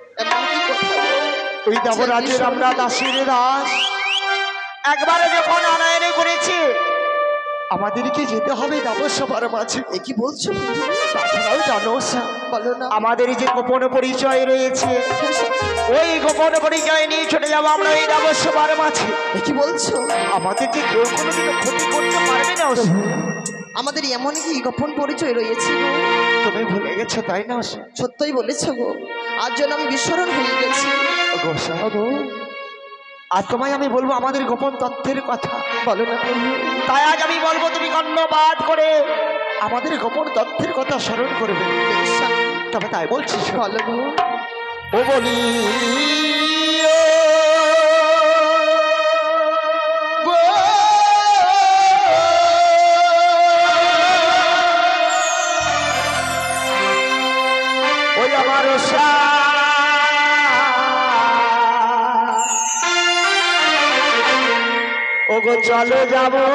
ওই দেবরাজের আমরা দাসের দাস, একবারে যখন আনায়নে করেছি আমাদেরকে যেতে হবে দেব সবার মাঝে। এ কি বলছো? তাছাড়াও জানো বলো না। আমাদের যে গোপন পরিচয় রয়েছে, ওই গোপন পরিচয় নিয়ে চলে যাবো আমরা এই দেব সবার মাঝে। এ কি বলছো? আমাদেরকে কেউ কোনোদিনও ক্ষতি করতে পারবে না। আমাদের এমন কি গোপন পরিচয় রয়েছে গো? তুমি ভুলে গেছো তাই না? সত্যই বলেছ গো, আজ যেন আমি বিস্মরণ হয়ে গেছি। গো, আজ তোমায় আমি বলবো আমাদের গোপন তথ্যের কথা। বলো না প্রভু। তাই আজ আমি বলবো, তুমি কর্ণপাত করে আমাদের গোপন তথ্যের কথা স্মরণ করবে। তবে তাই বলছি, বলো গো। ও বলি ওই আমার ওগো চলো যাবো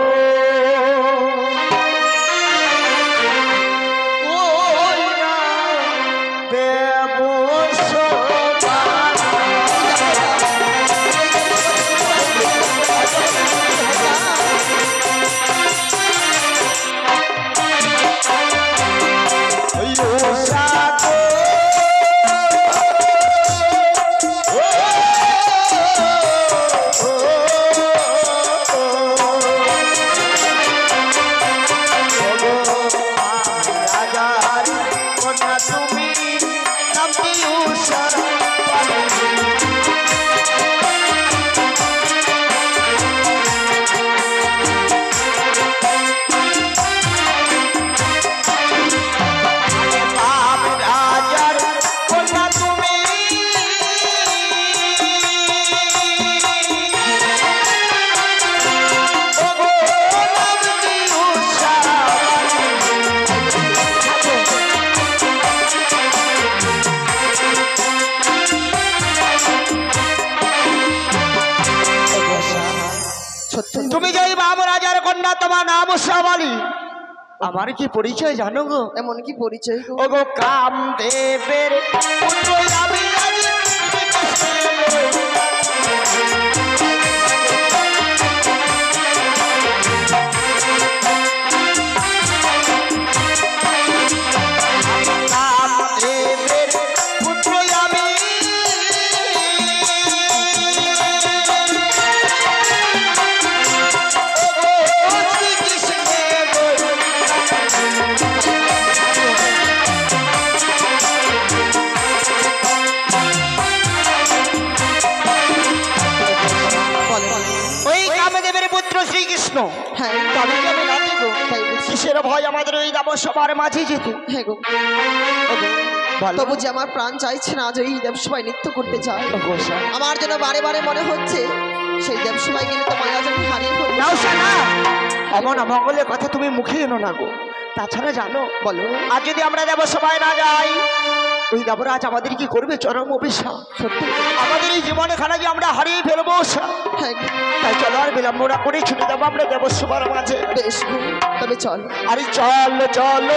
তুমি যে বাবু রাজার কন্যা, তোমার নাম উষাবালী। আমার কি পরিচয় জানো গো? এমন কি পরিচয় গো? ও গো কামদেবের পুত্র আমি কামদেবের পুত্র আমি শ্রীকৃষ্ণ। হ্যাঁ, তবে কি আমি রাজি গো? তাই বলছি। কিসের ভয় আমাদের ওই দেব সবার মাঝে যেতে? হ্যাঁ গো। তবু যে আমার প্রাণ চাইছে না আজ এই দেবসভায় নৃত্য করতে চাই। আমার যেন বারে বারে মনে হচ্ছে সেই দেবসভায় গেলে তো মায়া যেন হারিয়ে ফেলবো। নাও শোনা, এমন অমঙ্গলের কথা তুমি মুখে এনো না গো। তাছাড়া জানো, বলো। আর যদি আমরা দেব সবাই না যাই, ওই দেবরাজ আমাদের কি করবে চরম অভিশাপ। সত্যি আমাদের এই জীবনে খানা যে আমরা হারিয়ে ফেলবো। হ্যাঁ তাই চলো আর বিলম্ব না করে ছুটে যাবো আমরা দেবসভার মাঝে। বেশ গো, তবে চল। আরে চল চলো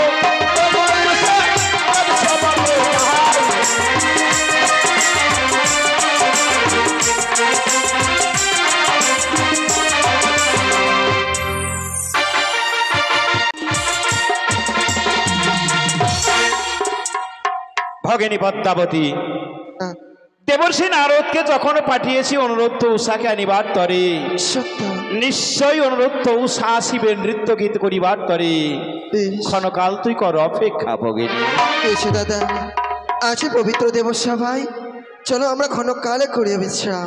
ভগিনী পদ্মাবতী, হ্যাঁ, দেবর্ষী নারদকে যখন পাঠিয়েছি অনুরোধ উষাকে আনিবার তরে, সত্য। নিশ্চয়ই অনুরোধ উষা আসিবে নৃত্য গীত করিবার তরে। বেশ, ক্ষণকাল তুই কর অপেক্ষা ভগিনী। এসো দাদা, আছে পবিত্র দেবসভায়, চলো আমরা ক্ষণকালে করিয়া বিশ্রাম।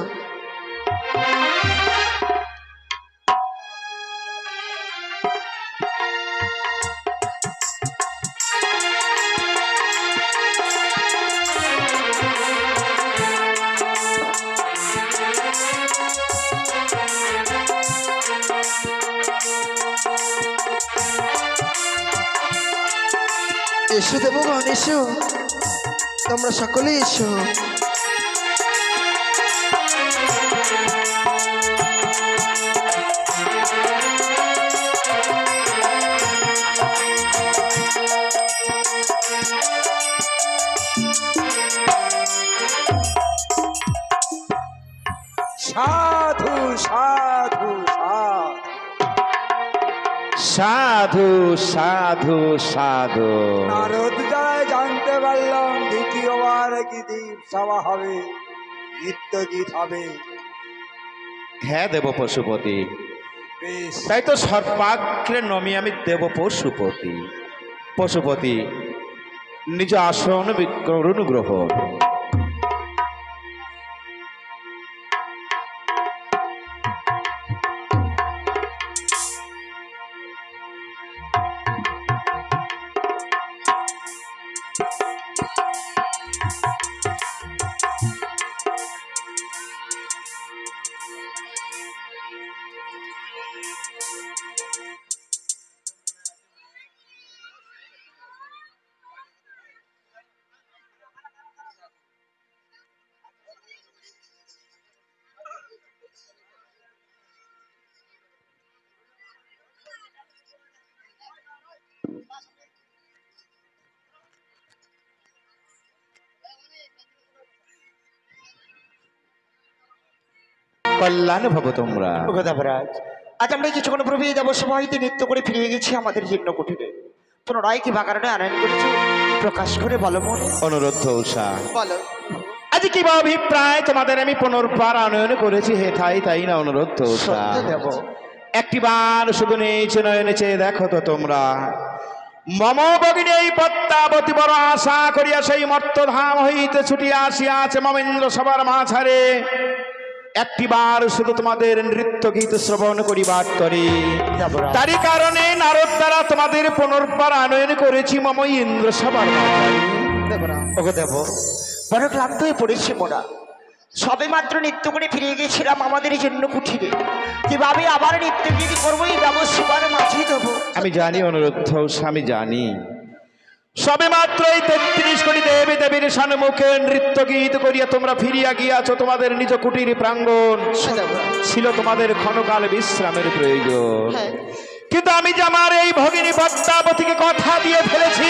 এসো দেবগণ, এসো, তোমরা সকলে এসো। সাধু সাধু সাধু সাধু সাধু। নারদ যায় জানতে পারলাম দ্বিতীয়বার কি দ্বীপ সভা হবে, নৃত্য গীত হবে। হ্যাঁ দেব পশুপতি, বেশ, তাই তো সর্বাগ্রে নমি আমি দেব পশুপতি। পশুপতি নিজ আসন করুন গ্রহণ। কল্যাণ ভব তোমরা। ওগো দেবরাজ, আজ আমরা কিছুক্ষণ পূর্বে এই দেবসভা হইতে নৃত্য করে ফিরিয়ে গেছি আমাদের জীর্ণ কুটিরে। পুনরায় কি বাগানে আনয়ন করেছো প্রকাশ করে বলো মন। অনুরোধ উষা, বলো। আজ কি বা অভিপ্রায় তোমাদের আমি পুনর্বার আনয়ন করেছি হে থাই তাই না অনুরোধ উষা। সত্যি দেব, একটিবার শুধু নেচে নয়নে চেয়ে দেখো তো তোমরা। মম ভগিনী এই পদ্মাবতী বড় আশা করিয়া সেই মর্তধাম হইতে ছুটিয়া আসিয়াছে মমেন্দ্র সবার মাঝারে। একটিবার শুধু তোমাদের নৃত্য গীত শ্রবণ করিবার তরে, দেবরাজ তারই কারণে নারদ দ্বারা তোমাদের পুনর্বার আনয়ন করেছি মম ইন্দ্র সবার মাঝারে। দেবরাজ, ওগো দেব, বড় ক্লান্ত হয়ে পড়েছি মোরা। সবে মাত্র নৃত্য করে ফিরে গেছিলাম আমাদের জন্য কুঠিরে, কিভাবে আবার নৃত্য গীত করবো এই দেবসভার মাঝে দেবো। আমি জানি অনুরোধ উষা, আমি জানি সবে মাত্র এই তেত্রিশ কোটি দেবী দেবীর সম্মুখে নৃত্য গীত করিয়া তোমরা ফিরিয়া গিয়াছ তোমাদের নিজ কুটির প্রাঙ্গণ। ছিল তোমাদের ক্ষণকাল বিশ্রামের প্রয়োজন, হ্যাঁ, কিন্তু আমি যে আমার এই ভগিনী পদ্মাবতীকে কথা দিয়ে ফেলেছি,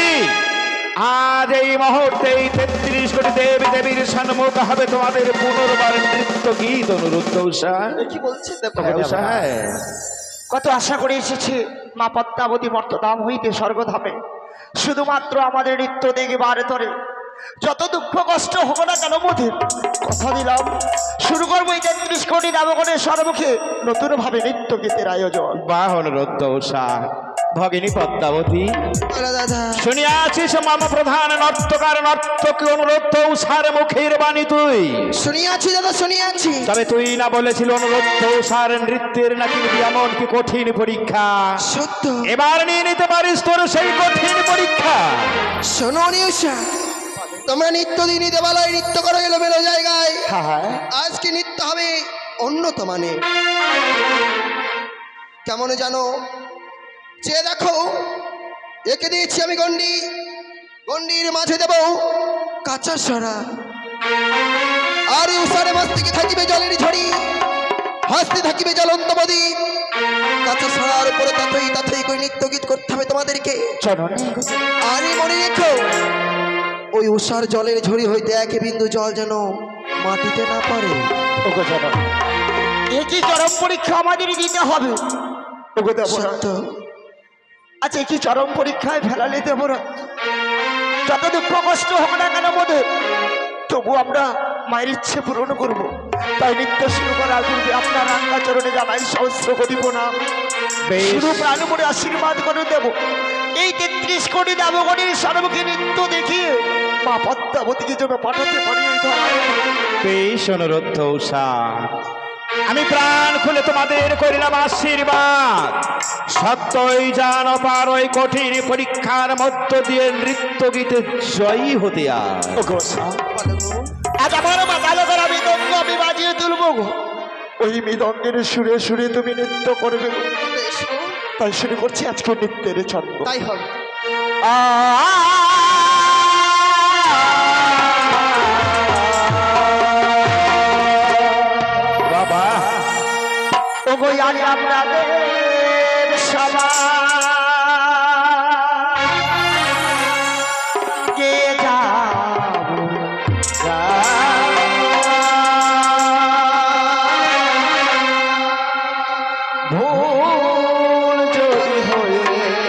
আজ এই মুহূর্তে এই তেত্রিশ কোটি দেবী দেবীর সম্মুখ হবে তোমাদের পুনর্বার নৃত্য গীত। অনুরোধ উষা, কি বলছেন হ্যাঁ উষা, হ্যাঁ। কত আশা করে এসেছে মা পদ্মাবতী মর্তধাম হইতে স্বর্গধামে, শুধুমাত্র আমাদের নৃত্য দেখবার তরে। যত দুঃখ কষ্ট হোক না কেন মোদের কথা দিলাম, শুরু করবো এই তেত্রিশ কোটি দেবগণের সম্মুখে নতুন ভাবে নৃত্য গীতের আয়োজন। বাহ অনুরোধ উষা, ভগিনী পদ্মাবতী বলো দাদা। শুনিয়াছিস মাম প্রধান নর্তকার নর্তক অনুরোধ উষার মুখের বাণী তুই। শুনিয়াছি দাদা, শুনিয়াছি। তবে তুই না বলেছিল অনুরোধ উষার নৃত্যের নাকি এমন কি কঠিন পরীক্ষা। সত্য। এবার নিয়ে নিতে পারিস তোর সেই কঠিন পরীক্ষা। শোনো নিউষা, তোমরা নিত্যদিনই দেবালয় নৃত্য করো এলোমেলো জায়গায়, হ্যাঁ হ্যাঁ, আজকে নৃত্য হবে উন্নত মানে। কেমন জানো, যে দেখো একে দিয়েছি আমি গন্ডি, গন্ডির মাঝে দেব কাঁচা সরা আর উষারে মস্তিকে থাকিবে জলের ঝড়ি, হাসতে থাকিবে জ্বলন্ত নদী। কাঁচা সরার উপরে তাতেই তাতেই করে নৃত্য গীত করতে হবে তোমাদেরকে। আর মনে রেখো, ওই উষার জলের ঝড়ি হইতে এক বিন্দু জল যেন মাটিতে না পড়ে। একই চরম পরীক্ষা আমাদের দিতে হবে। সত্য। আচ্ছা, একই চরম পরীক্ষায় ফেলালে দেব না। যত দুঃখ কষ্ট হোক না কেন বোধে, তবু আমরা মায়ের ইচ্ছে পূরণ করব। তাই নৃত্য শুরু করার পূর্বে আপনার রাঙ্গা চরণে জানাই সহস্র করিব না, শুরু প্রাণ করে আশীর্বাদ করে দেব। এই তেত্রিশ কোটি দেবগণের সর্বকে নৃত্য দেখিয়ে মা পদ্মাবতীকে যেন পাঠাতে পারি। বেশ অনুরোধ উষা, আমি প্রাণ খুলে তোমাদের করিলাম আশীর্বাদ। সত্যই জান পার ওই কঠিন পরীক্ষার মধ্য দিয়ে নৃত্য গীতে জয়ী হতে আজ আমার মাতালকরা মৃদঙ্গ আমি বাজিয়ে তুলব গো। ওই মৃদঙ্গের সুরে সুরে তুমি নৃত্য করবে গো। তাই শুরু করছি আজকে নৃত্যের ছন্দ। তাই হবে। বাবা ও গো আজ আপনাদের সবাইকে যাব ভুল যদি হয়ে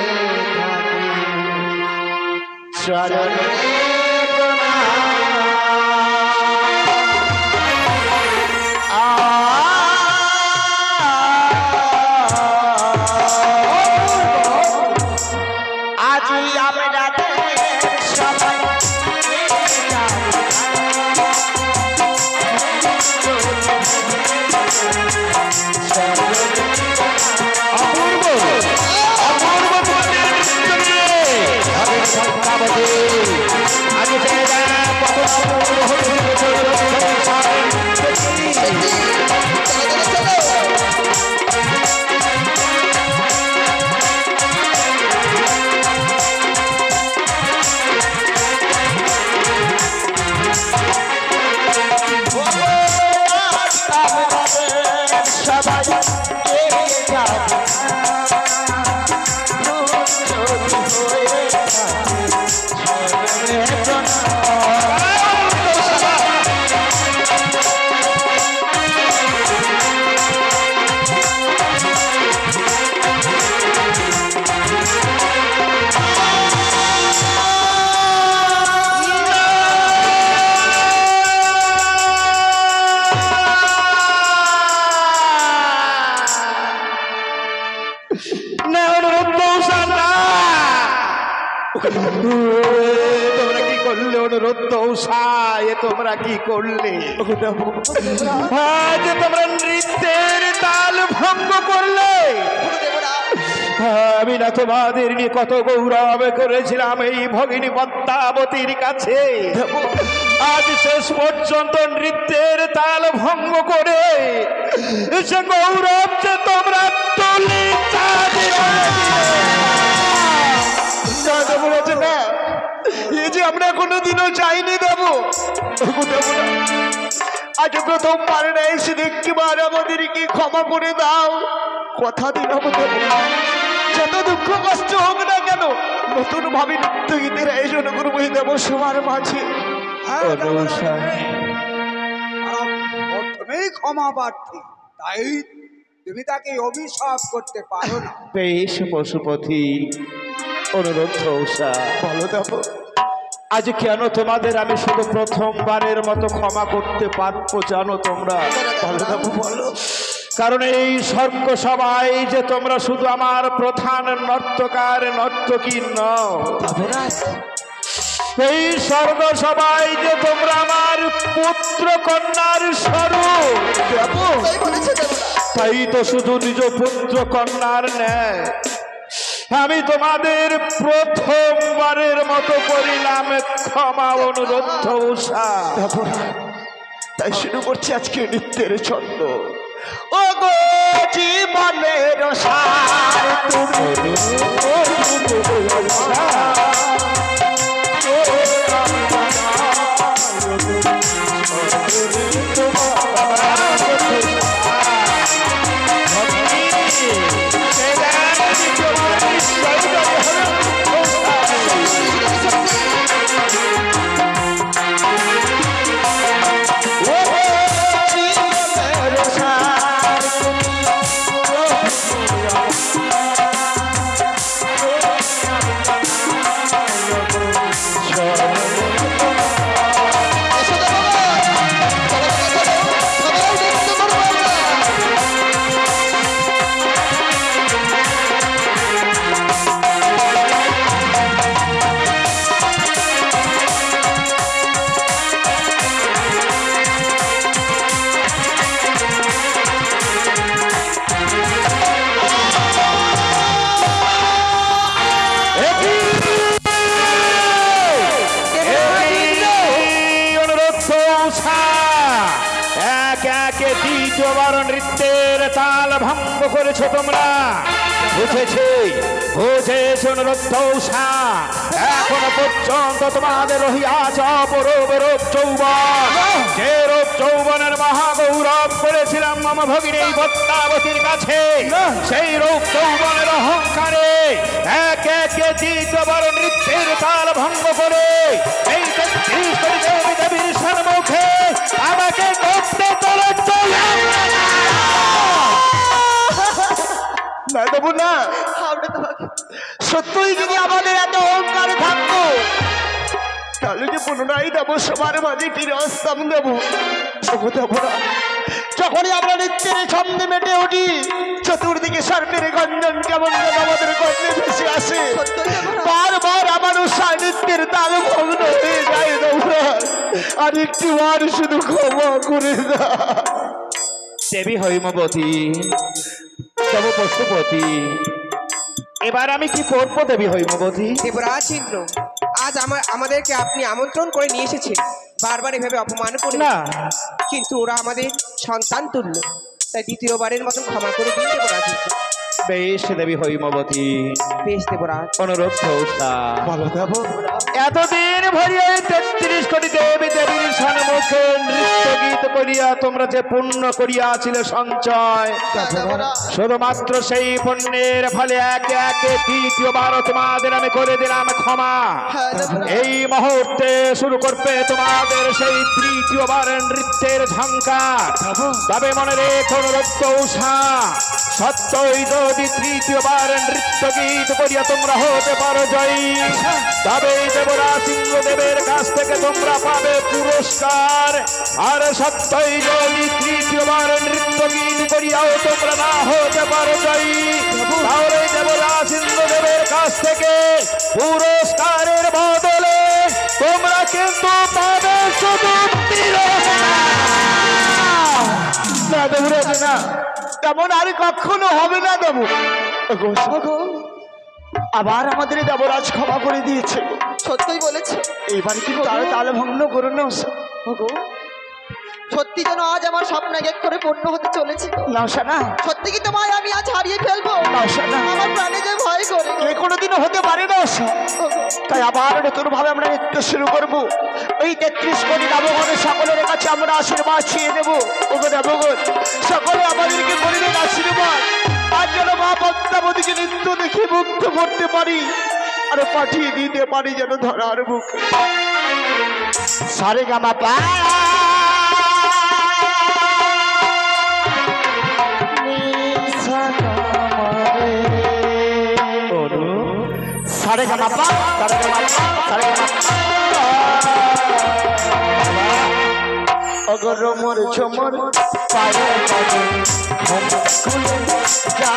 চরণে তোমরা কি করলে অনুরোধ উষা? এ তোমরা কি করলে? আজ তোমরা নৃত্যের তাল ভঙ্গ করলে। আমি না তোমাদের নিয়ে কত গৌরব করেছিলাম এই ভগিনী পদ্মাবতীর কাছে। আজ শেষ পর্যন্ত নৃত্যের তাল ভঙ্গ করে সে গৌরব যে তোমরা তুলি বলেছে না, এই যে আমরা কোনোদিনও চাইনি দেবো। আজ প্রথমবার এসে দেখছি বার আমাদেরকে ক্ষমা করে দাও। কথা দিলাম দেবো, যত দুঃখ কষ্ট হোক না কেন নতুন ভাবে নৃত্য গীতের আয়োজন করবো এই দেবো সবার মাঝে। প্রথমেই ক্ষমা প্রার্থী, তাই তুমি তাকে অভিশাপ করতে পারো না। বেশ পশুপতি, অনুরোধ উষা বলো দেবো, আজ কেন তোমাদের আমি শুধু প্রথমবারের মতো ক্ষমা করতে পারবো জানো তোমরা? বলো দেবো বলো। কারণ এই স্বর্গ সবাই যে তোমরা শুধু আমার প্রধান নর্তকার নর্তকী নও, এই স্বর্গ সবাই যে তোমরা আমার পুত্র কন্যার স্বরূপ। তাই তো শুধু নিজ পুত্র কন্যার ন্যায় আমি তোমাদের প্রথমবারের মতো করিলাম ক্ষমা অনুরোধ উষা। তাই শুরু করছি আজকে নৃত্যের ছন্দ। ও গো জীবনের সার তুমি দ্বিতীয়বার নৃত্যের তাল ভঙ্গ করেছো তোমরা। বুঝেছি বুঝেছি অনুরোধ এখনো পর্যন্ত তোমাদের রহিয়াছে অপরূপ রূপ যৌবন। যে রূপ যৌবনের মহাগৌরব করেছিলাম মম ভগিনী পদ্মাবতীর কাছে, সেই রূপ যৌবনের অহংকারে এক একে দ্বিতীয়বার নৃত্যের তাল ভঙ্গ করে এই তেত্রিশ কোটি দেবী দেবীর সম্মুখে আমাকে করতে তোলে চলে না দেবো না। সত্যই যদি আমাদের এত অহংকার থাকতো তাহলে কি পুনরায় দেবো সবার মাঝে ফিরে আসতাম। দেবো দেবো না। যখনই আমরা নৃত্যের ছন্দে মেটে উঠি চতুর্দিকে সর্পের গঞ্জন কেমন যেন আমাদের গঞ্জে ভেসে আসে। বারবার আমার উৎসাহ নৃত্যের তাল ভগ্ন হয়ে যায়। দেবো আর একটু বার শুধু ক্ষমা করে দা। দেবী হৈমবতী দেব পশুপতি, এবার আমি কি করবো দেবী হৈমবতী? দেবরাজ ইন্দ্র, আজ আমার আমাদেরকে আপনি আমন্ত্রণ করে নিয়ে এসেছেন, বারবার এভাবে অপমান করে না, কিন্তু ওরা আমাদের সন্তান তুল্য, তাই দ্বিতীয়বারের মতন ক্ষমা করে দিন দেবরাজ ইন্দ্র। বেশ দেবী হৈমবতী, বেশ দেবরাজ। অনুরোধ ভালো দেবো। এতদিন ভরিয়া তেত্রিশ কোটি দেবী দেবীর সম্মুখে নৃত্য গীত করিয়া তোমরা যে পুণ্য করিয়াছিলে সঞ্চয়, শুধুমাত্র সেই পুণ্যের ফলে একে একে দ্বিতীয়বার তোমাদের আমি করে দিলাম ক্ষমা। এই মুহূর্তে শুরু করবে তোমাদের সেই তৃতীয়বার নৃত্যের ঝঙ্কার। তবে মনে রেখো অনুরোধ সত্যই যদি তৃতীয়বার নৃত্য গীত করিয়া তোমরা হতে পারো জয়ী, তবে দেবরাজ ইন্দ্রদেবের কাছ থেকে তোমরা পাবে পুরস্কার। আর সত্যই যদি তৃতীয়বার নৃত্য গীত করিয়াও তোমরা না হতে পারো জয়ী, তাহলে দেবরাজ ইন্দ্রদেবের কাছ থেকে পুরস্কারের বদলে তোমরা কিন্তু পাবে শুধু না দেবরাজ না, তেমন আর কখনো হবে না। দেবো আবার আমাদের দেবরাজ ক্ষমা করে দিয়েছে। সত্যই বলেছে, এইবার কিন্তু তার তাল ভগ্ন করো না। সত্যি যেন আজ আমার স্বপ্ন এক করে পূর্ণ হতে চলেছে। না সত্যি কি তোমায় আমি আজ হারিয়ে ফেলবো? আমার প্রাণে যে ভয় করে, কে কোনোদিনও হতে পারে না। তাই আবার নতুন ভাবে আমরা নৃত্য শুরু করবো। ওই তেত্রিশ কোটি দেবগণের সকলের কাছে আমরা আশীর্বাদ ছিঁড়ে দেবো। ওগো দেবগণ সকলে আমাদেরকে বলিলেন আশীর্বাদ, আর যেন মা পদ্মাবতীকে নৃত্য দেখে মুগ্ধ করতে পারি আর পাঠিয়ে দিতে পারি যেন ধরার বুক। সারে গামা পা সারে গামা পা সারে গামা পা সারে গামা অগর মোর ঝমর পারে পারে ঘুম খুলে যা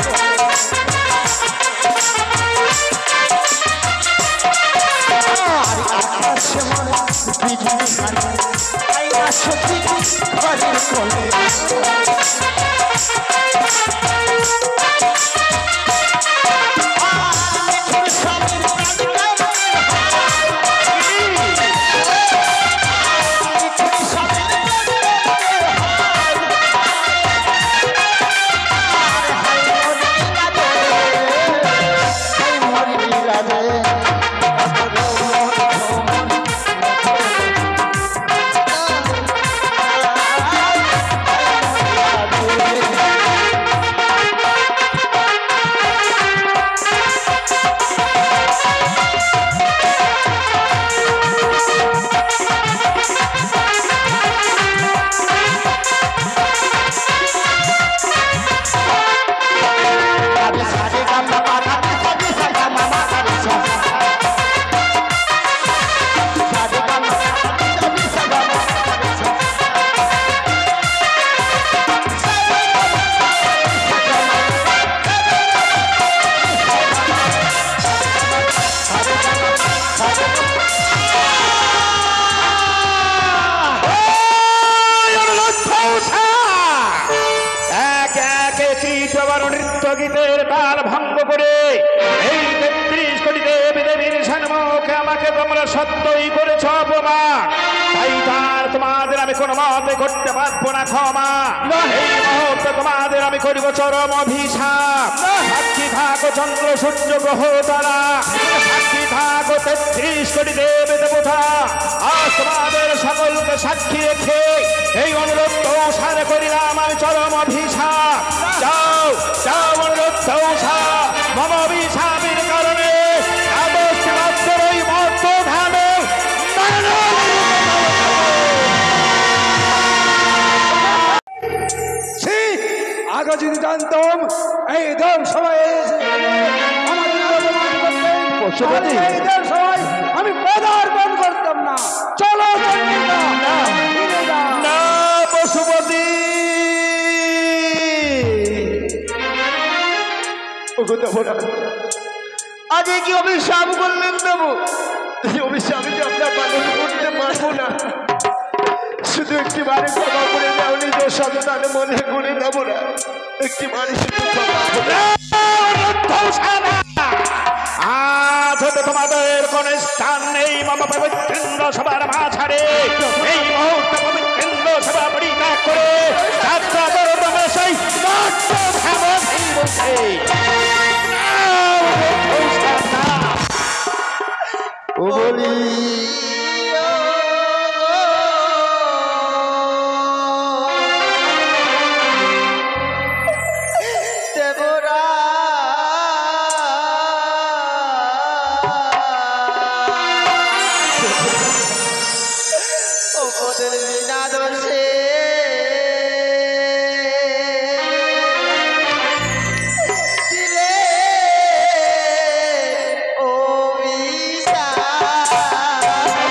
আকাশে মনে বিজলি হারে তাই না সত্যি ঘরের কোলে নৃত্য গীতের তাল ভঙ্গ করে এই তেত্রিশ কোটি দেবী দেবীর সম্মুখে আমাকে তোমরা সত্যই করেছ অপমান। তাই তার তোমাদের আমি কোনো মতে করতে পারবো না ক্ষমা। এই মুহূর্তে তোমাদের আমি করিব চরম অভিশাপ। সাক্ষী থাকো চন্দ্র সূর্য গ্রহ তারা, সাক্ষী থাকো তেত্রিশ কোটি দেবী দেবতা। আজ তোমাদের সকলকে সাক্ষী রেখে এই অনুরোধ তৌসার করিলাম আমি চরম অভিশাপ। যাও যাও অনুরোধ তৌসার মম অভিশাপের কারণে ওই মর্ত ধামে আগে যদি জানতাম এই দল সবাই এই দল সবাই আমি পদার্পণ করতাম না। চলো না পশুপতি, আজ কি অভিশাপ করলেন দেবো? এই অভিশাপ যে আপনার পালন করতে পারবো না। শুধু একটি বারে ক্ষমা করে দাও, নিজ সন্তান মনে করে দেবো না। একটি বারে শুধু আজ হতে তোমাদের কোন স্থান নেই মম পবিত্র সবার মাঝারে। এই মুহূর্তে পবিত্র সভা পরিত্যাগ করে যাত্রা করো তোমরা সেই বলি দেবরা ওদের বিনা দোষে দিলে অভিশাপ।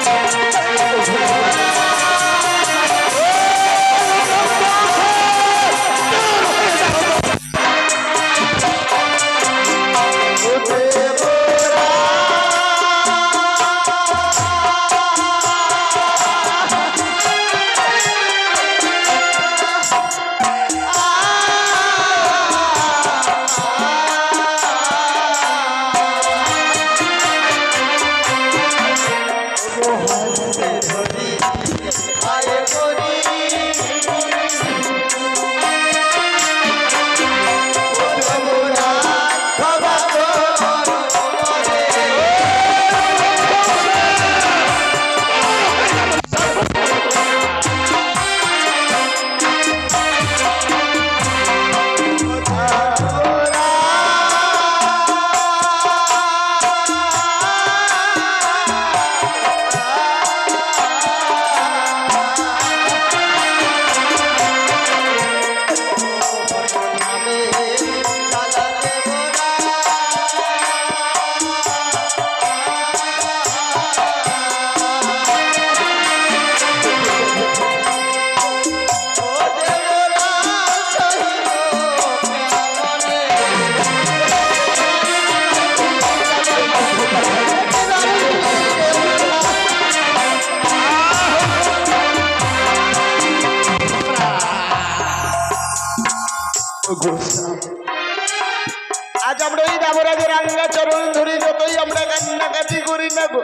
আজ আমরা এই দেবরাজের আঙ্গা চরণ ধরে যতই আমরা কান্নাকাটি করি না গো,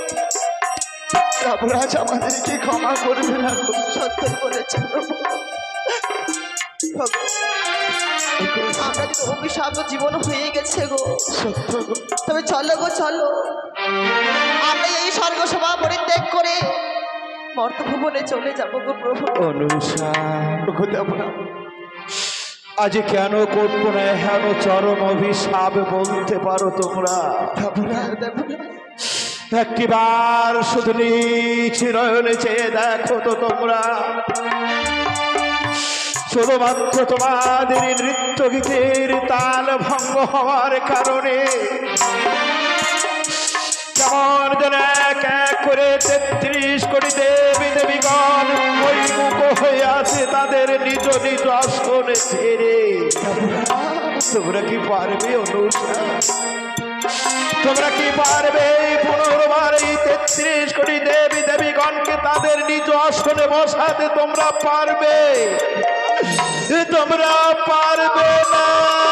দেবরাজ আমাদেরকে ক্ষমা করবে না গো। সত্য বলেছেন প্রভু। আমরা কিন্তু অভিশাপ জীবন হয়ে গেছে গো। সত্য গো। তবে চলো গো চলো, আমরা এই স্বর্গ সভা পরিত্যাগ করে মর্তভুবনে চলে যাবো গো প্রভু। অনুষা গো দেবরাজ, আজ কেন করবো না হেন চরম অভিশাপ বলতে পারো তোমরা? একটিবার শুধু নিজ নয়নে চেয়ে দেখো তো তোমরা, শুধুমাত্র তোমাদের নৃত্য গীতের তাল ভঙ্গ হওয়ার কারণে কেমন যেন এক এক করে তেত্রিশ কোটি দেবী দেবীগণ বৈমুখ হয়ে আছে তাদের নিজ নিজ আসনে ছেড়ে। তোমরা কি পারবে অনুষা? তোমরা কি পারবে পুনর্বার এই তেত্রিশ কোটি দেবী দেবীগণকে তাদের নিজ আসনে বসাতে? তোমরা পারবে? তোমরা পারবে না।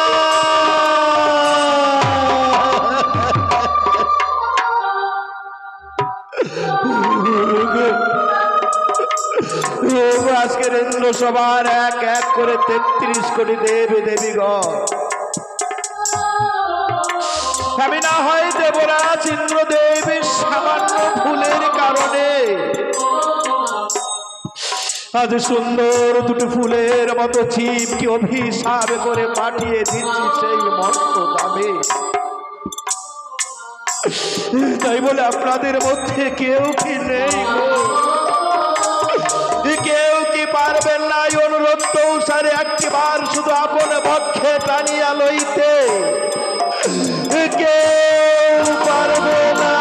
আজকের ইন্দ্র সবার এক এক করে তেত্রিশ কোটি দেবী দেবীগণ, আমি না হয় দেবরাজ ইন্দ্রদেবীর সামান্য ভুলের কারণে আজ সুন্দর দুটো ফুলের মতো জীবকে অভিশাপ করে পাঠিয়ে দিচ্ছি সেই মন্ত্র দামে। তাই বলে আপনাদের মধ্যে কেউ কি নেই গো? কেউ কি পারবেন না অনুরোধ তৌসারে একটিবার শুধু আপন পক্ষে টানিয়া লইতে? কেউ পারবে না।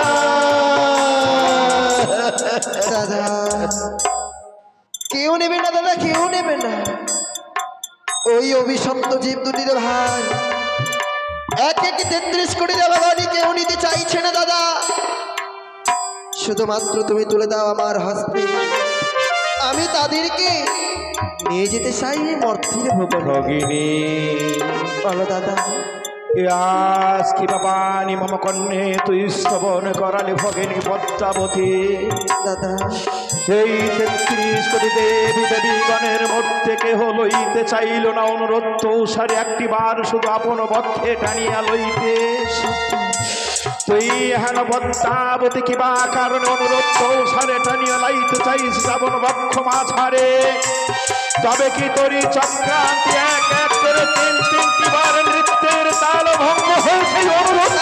দাদা কেউ নেবে না, দাদা কেউ নেবে না। ওই অভিশপ্ত জীব দুটির ভাই এক এক তেত্রিশ কোটি দেবগণই কেউ নিতে চাইছে না দাদা। শুধুমাত্র তুমি তুলে দাও আমার হস্তে, আমি তাদেরকে নিয়ে যেতে চাই মর্তির ভগিনী। বলো দাদা। আজ কি বাবানি মম কন্যে তুই শ্রবণ করালি ভগিনী পদ্মাবতী। দাদা এই তেত্রিশ কোটি দেবী দেবীগণের মধ্যে কেহ লইতে চাইল না অনুরোধ তৌসারে একটিবার শুধু আপন পক্ষে টানিয়া লইতে। তুই হেন পদ্মাবতী কিবা কারণে অনুরোধ তৌসারে টানিয়া লাইতে চাইস আপন বক্ষ মাঝারে, তবে কি তোরই চক্রান্তি এক এক করে তিন তিনটি বার নৃত্যের তাল ভঙ্গ হয়েছে অনুরোধ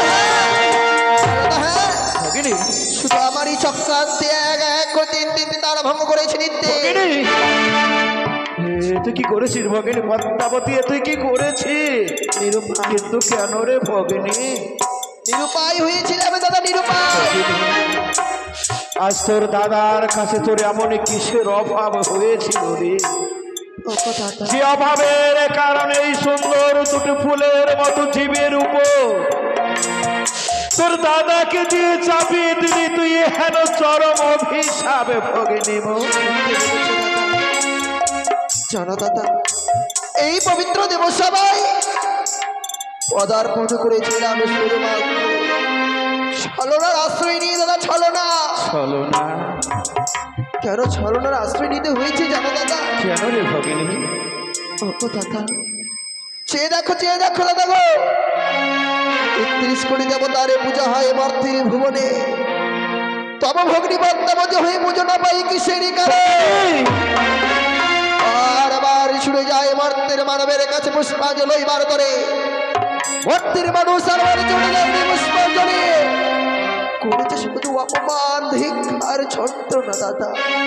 ভগিনী? শুধু আমারই চক্রান্তে এক এক করে তিন তিনটি তাল ভঙ্গ করেছে নৃত্যে। তুই কি করেছিস ভগিনী পদ্মাবতী? তুই কি করেছিস? কিন্তু কেন রে ভগিনী? নিরুপায় হয়েছিলাম দাদা, নিরুপায়। আজ তোর দাদার কাছে তোর এমন কিসের অভাব হয়েছিল রে, যে অভাবের কারণে এই সুন্দর দুটো ফুলের মতো জীবের উপর তোর দাদাকে দিয়ে চাপিয়ে দিলি তুই হেন চরম অভিশাপে ভগিনী? জানো দাদা, এই পবিত্র দেবসভায় পদার্পণ করেছিলাম শুধুমাত্র ছলনার আশ্রয় নিয়ে দাদা। ছলনা ছলনা? কেন ছলনার আশ্রয় নিতে হয়েছে জানো দাদা? কেন রে ভগিনী? ও দাদা চেয়ে দেখো, চেয়ে দেখো দাদা গো, তেত্রিশ কোটি দেবতারে পূজা হয় মর্তির ভুবনে, তব ভগ্নি পদ্মাবতী হয়ে পুজো না পাই কিসেরই কারণে বারবার ছুড়ে যায় মর্তের মানবের কাছে পুষ্পাঞ্জলি বার করে। মর্তের মানুষ আর চলে যায় পুষ্পাঞ্জলি করেছে শুধু অপমান ধিক্কার যন্ত্রণা দাদা।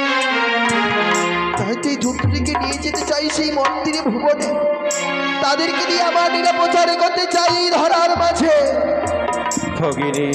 তাই তুই ধূপটিকে নিয়ে যেতে চাই সেই মন্দিরে ভুবনে, তাদেরকে দিয়ে আমার নিরাপচার করতে চাই ধরার মাঝে। ভগিনী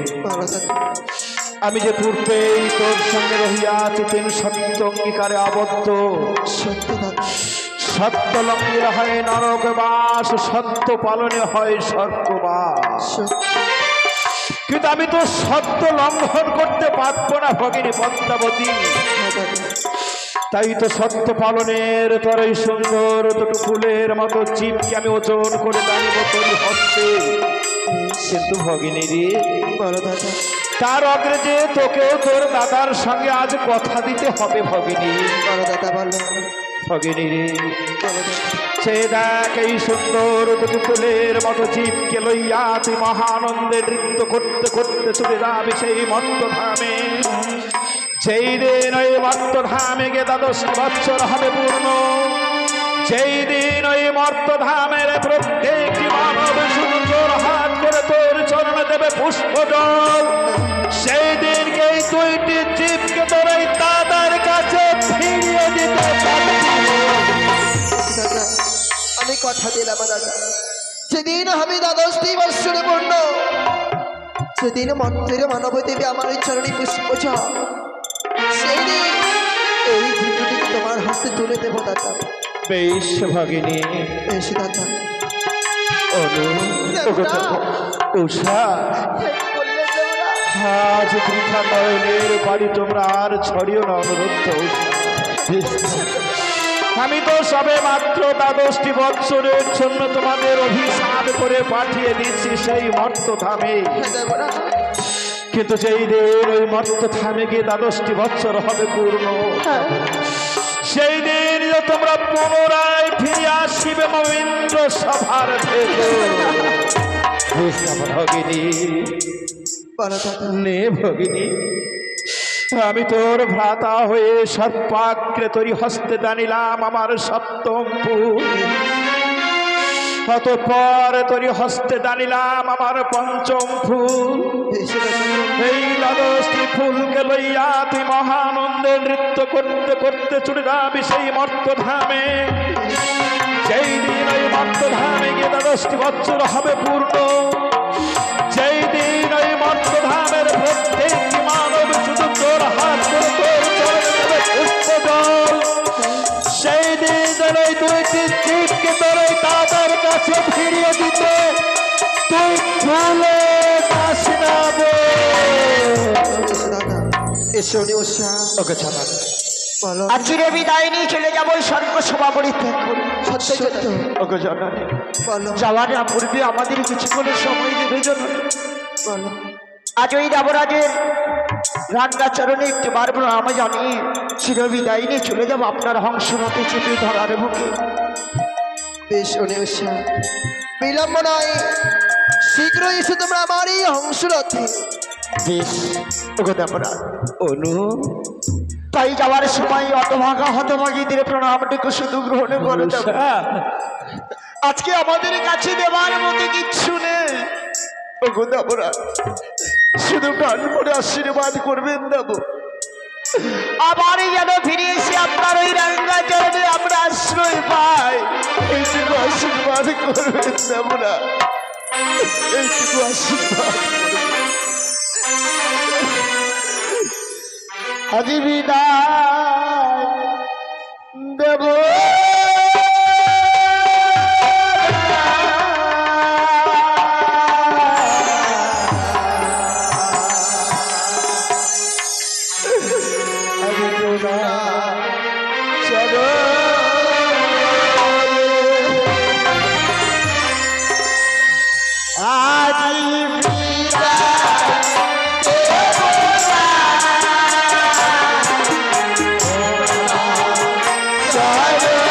আমি যে পূর্বেই তোর সঙ্গে রহিয়াছি তিন সত্য অঙ্গীকারে আবদ্ধ। সত্য দাদা, সত্য লঙ্ঘিত হয় নরকবাস, সত্য পালনে হয় স্বর্গবাস। কিন্তু আমি তো সত্য লঙ্ঘন করতে পারবো না ভগিনী পদ্মাবতী। তাই তো সত্য পালনের তরই সুন্দর দুটো ফুলের মতো জীবকে আমি ওজন করে দাঁড়িয়ে তোর হচ্ছে। কিন্তু ভগিনী রে, বলো দাদা। তার অগ্রে যে তোকেও তোর দাদার সঙ্গে আজ কথা দিতে হবে ভগিনী। বলো দাদা, বলো। ভগিনী রে, বলো দাদা। সে দেখ এই সুন্দর দুটো ফুলের মতো জীবকে লইয়া তুই মহানন্দে নৃত্য করতে করতে চলে যাবে সেই মত্ত ধামে। যেই দিন ওই মর্ত ধামে গে দ্বাদশ বৎসর হবে পূর্ণ, যেই দিন ওই মর্ত ধামের প্রত্যেকটি মানব সুন্দর হাত করে তোর চরণে দেবে পুষ্পজল, সেই দিনকে এই দুইটি জীবকে তোর এই দাদার কাছে ফিরিয়ে দিতে পারবি। দাদা, আমি কথা দিলাম দাদা, যেদিন আমি দ্বাদশটি বৎসরে পূর্ণ, সেদিন মন্ত্রের মানব দেবী আমার এই চরণে পুষ্প জল, সেই দিন এই জীবটিকে তোমার হাতে তুলে দেবো দাদা। বেশ ভগিনী। বেশ দাদা। অনু, উষা, আজ পৃথা নয়নের বাড়ি তোমরা আর ছড়িও না অনুরোধ। আমি তো সবে মাত্র দ্বাদশটি বৎসরের জন্য তোমাদের অভিশাপ করে পাঠিয়ে দিচ্ছি সেই মর্ত ধামে, কিন্তু সেই দিন ওই মর্ত ধামে গিয়ে দ্বাদশটি বৎসর হবে পূর্ণ, সেই দিন তোমরা পুনরায় ফিরে আসিবে মহেন্দ্র সভার ভগিনী। নে ভগিনী, আমি তোর ভ্রাতা হয়ে সর্পাগ্রে তরি হস্তে দানিলাম আমার সপ্তম ফুল, অতঃপর তরি হস্তে দানিলাম আমার পঞ্চম ফুল। এই দ্বাদশটি ফুলকে লইয়া তুই মহানন্দে নৃত্য করতে করতে চলে যাবি সেই মর্ত ধামে, যেই দিন ওই মর্ত ধামে গিয়ে দ্বাদশটি বৎসর হবে পূর্ণ, যেই দিন ওই মর্ত ধামের প্রত্যেকটি মানব শুধু তোর হাত করে তোর চরণে দেবে পুষ্পজল, সেই দিন ওই দুইটি জীবকে তোর ওই দাদার কাছে ফিরিয়ে দিতে তুই ভুলে যাস না রে। দাদা, এসো নি উষা। ওকে চালা বলো। আজকে বিদায় নিয়ে চলে যাবো ওই স্বর্গ সভা পরিত্যাগ করে। সত্যি সত্য ওকে জানানি, বলো। যাওয়ার না পূর্বে আমাদের কিছুক্ষণ সময় দেবে জননী। বলো। আজ ওই দেবরাজের রাঙ্গাচরণে একটি বার আমি জানি চিরবিদায় নিয়ে চলে যাবো আপনার হংসরথে চেপে ধরার বুকে। বেশ অনে উষা, বিলম্ব নয়, শীঘ্রই এসে তোমরা আমার এই হংসরথে। বেশ ওকে দেবরাজ। অনু, তাই যাওয়ার সময় হতভাগা হতভাগীদের প্রণামটুকু শুধু গ্রহণ করে দেব। আজকে আমাদের কাছে দেওয়ার মতো কিচ্ছু নেই। ওগো দেবরাজ, শুধু প্রাণ করে আশীর্বাদ করবেন দেব, আবার যেন ফিরে এসে আপনার ওই রাঙ্গাচরণে আমরা আশ্রয় পাই, এইটুকু আশীর্বাদ করবেন দেবরাজ, এইটুকু আশীর্বাদ আজি বিদায় দেব। জয়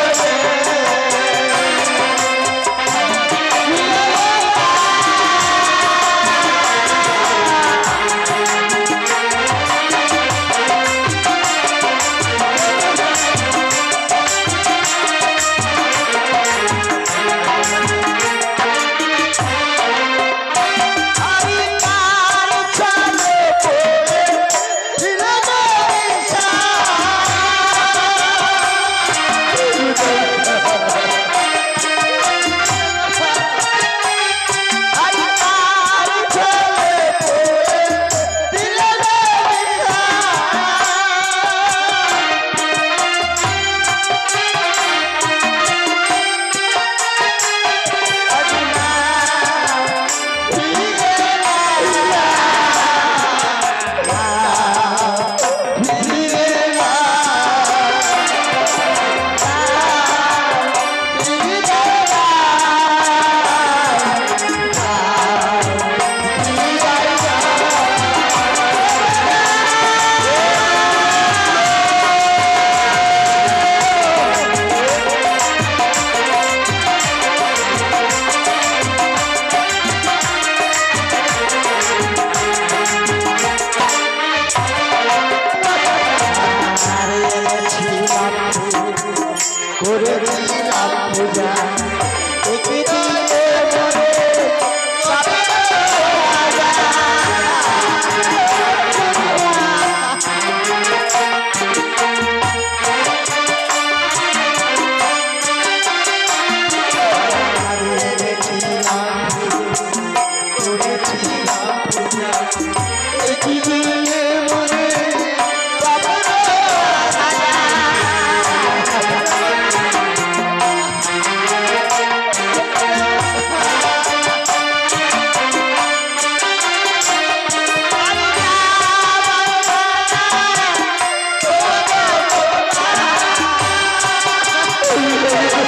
করেছিলাম পূজা একে দিয়ে মরে Oh,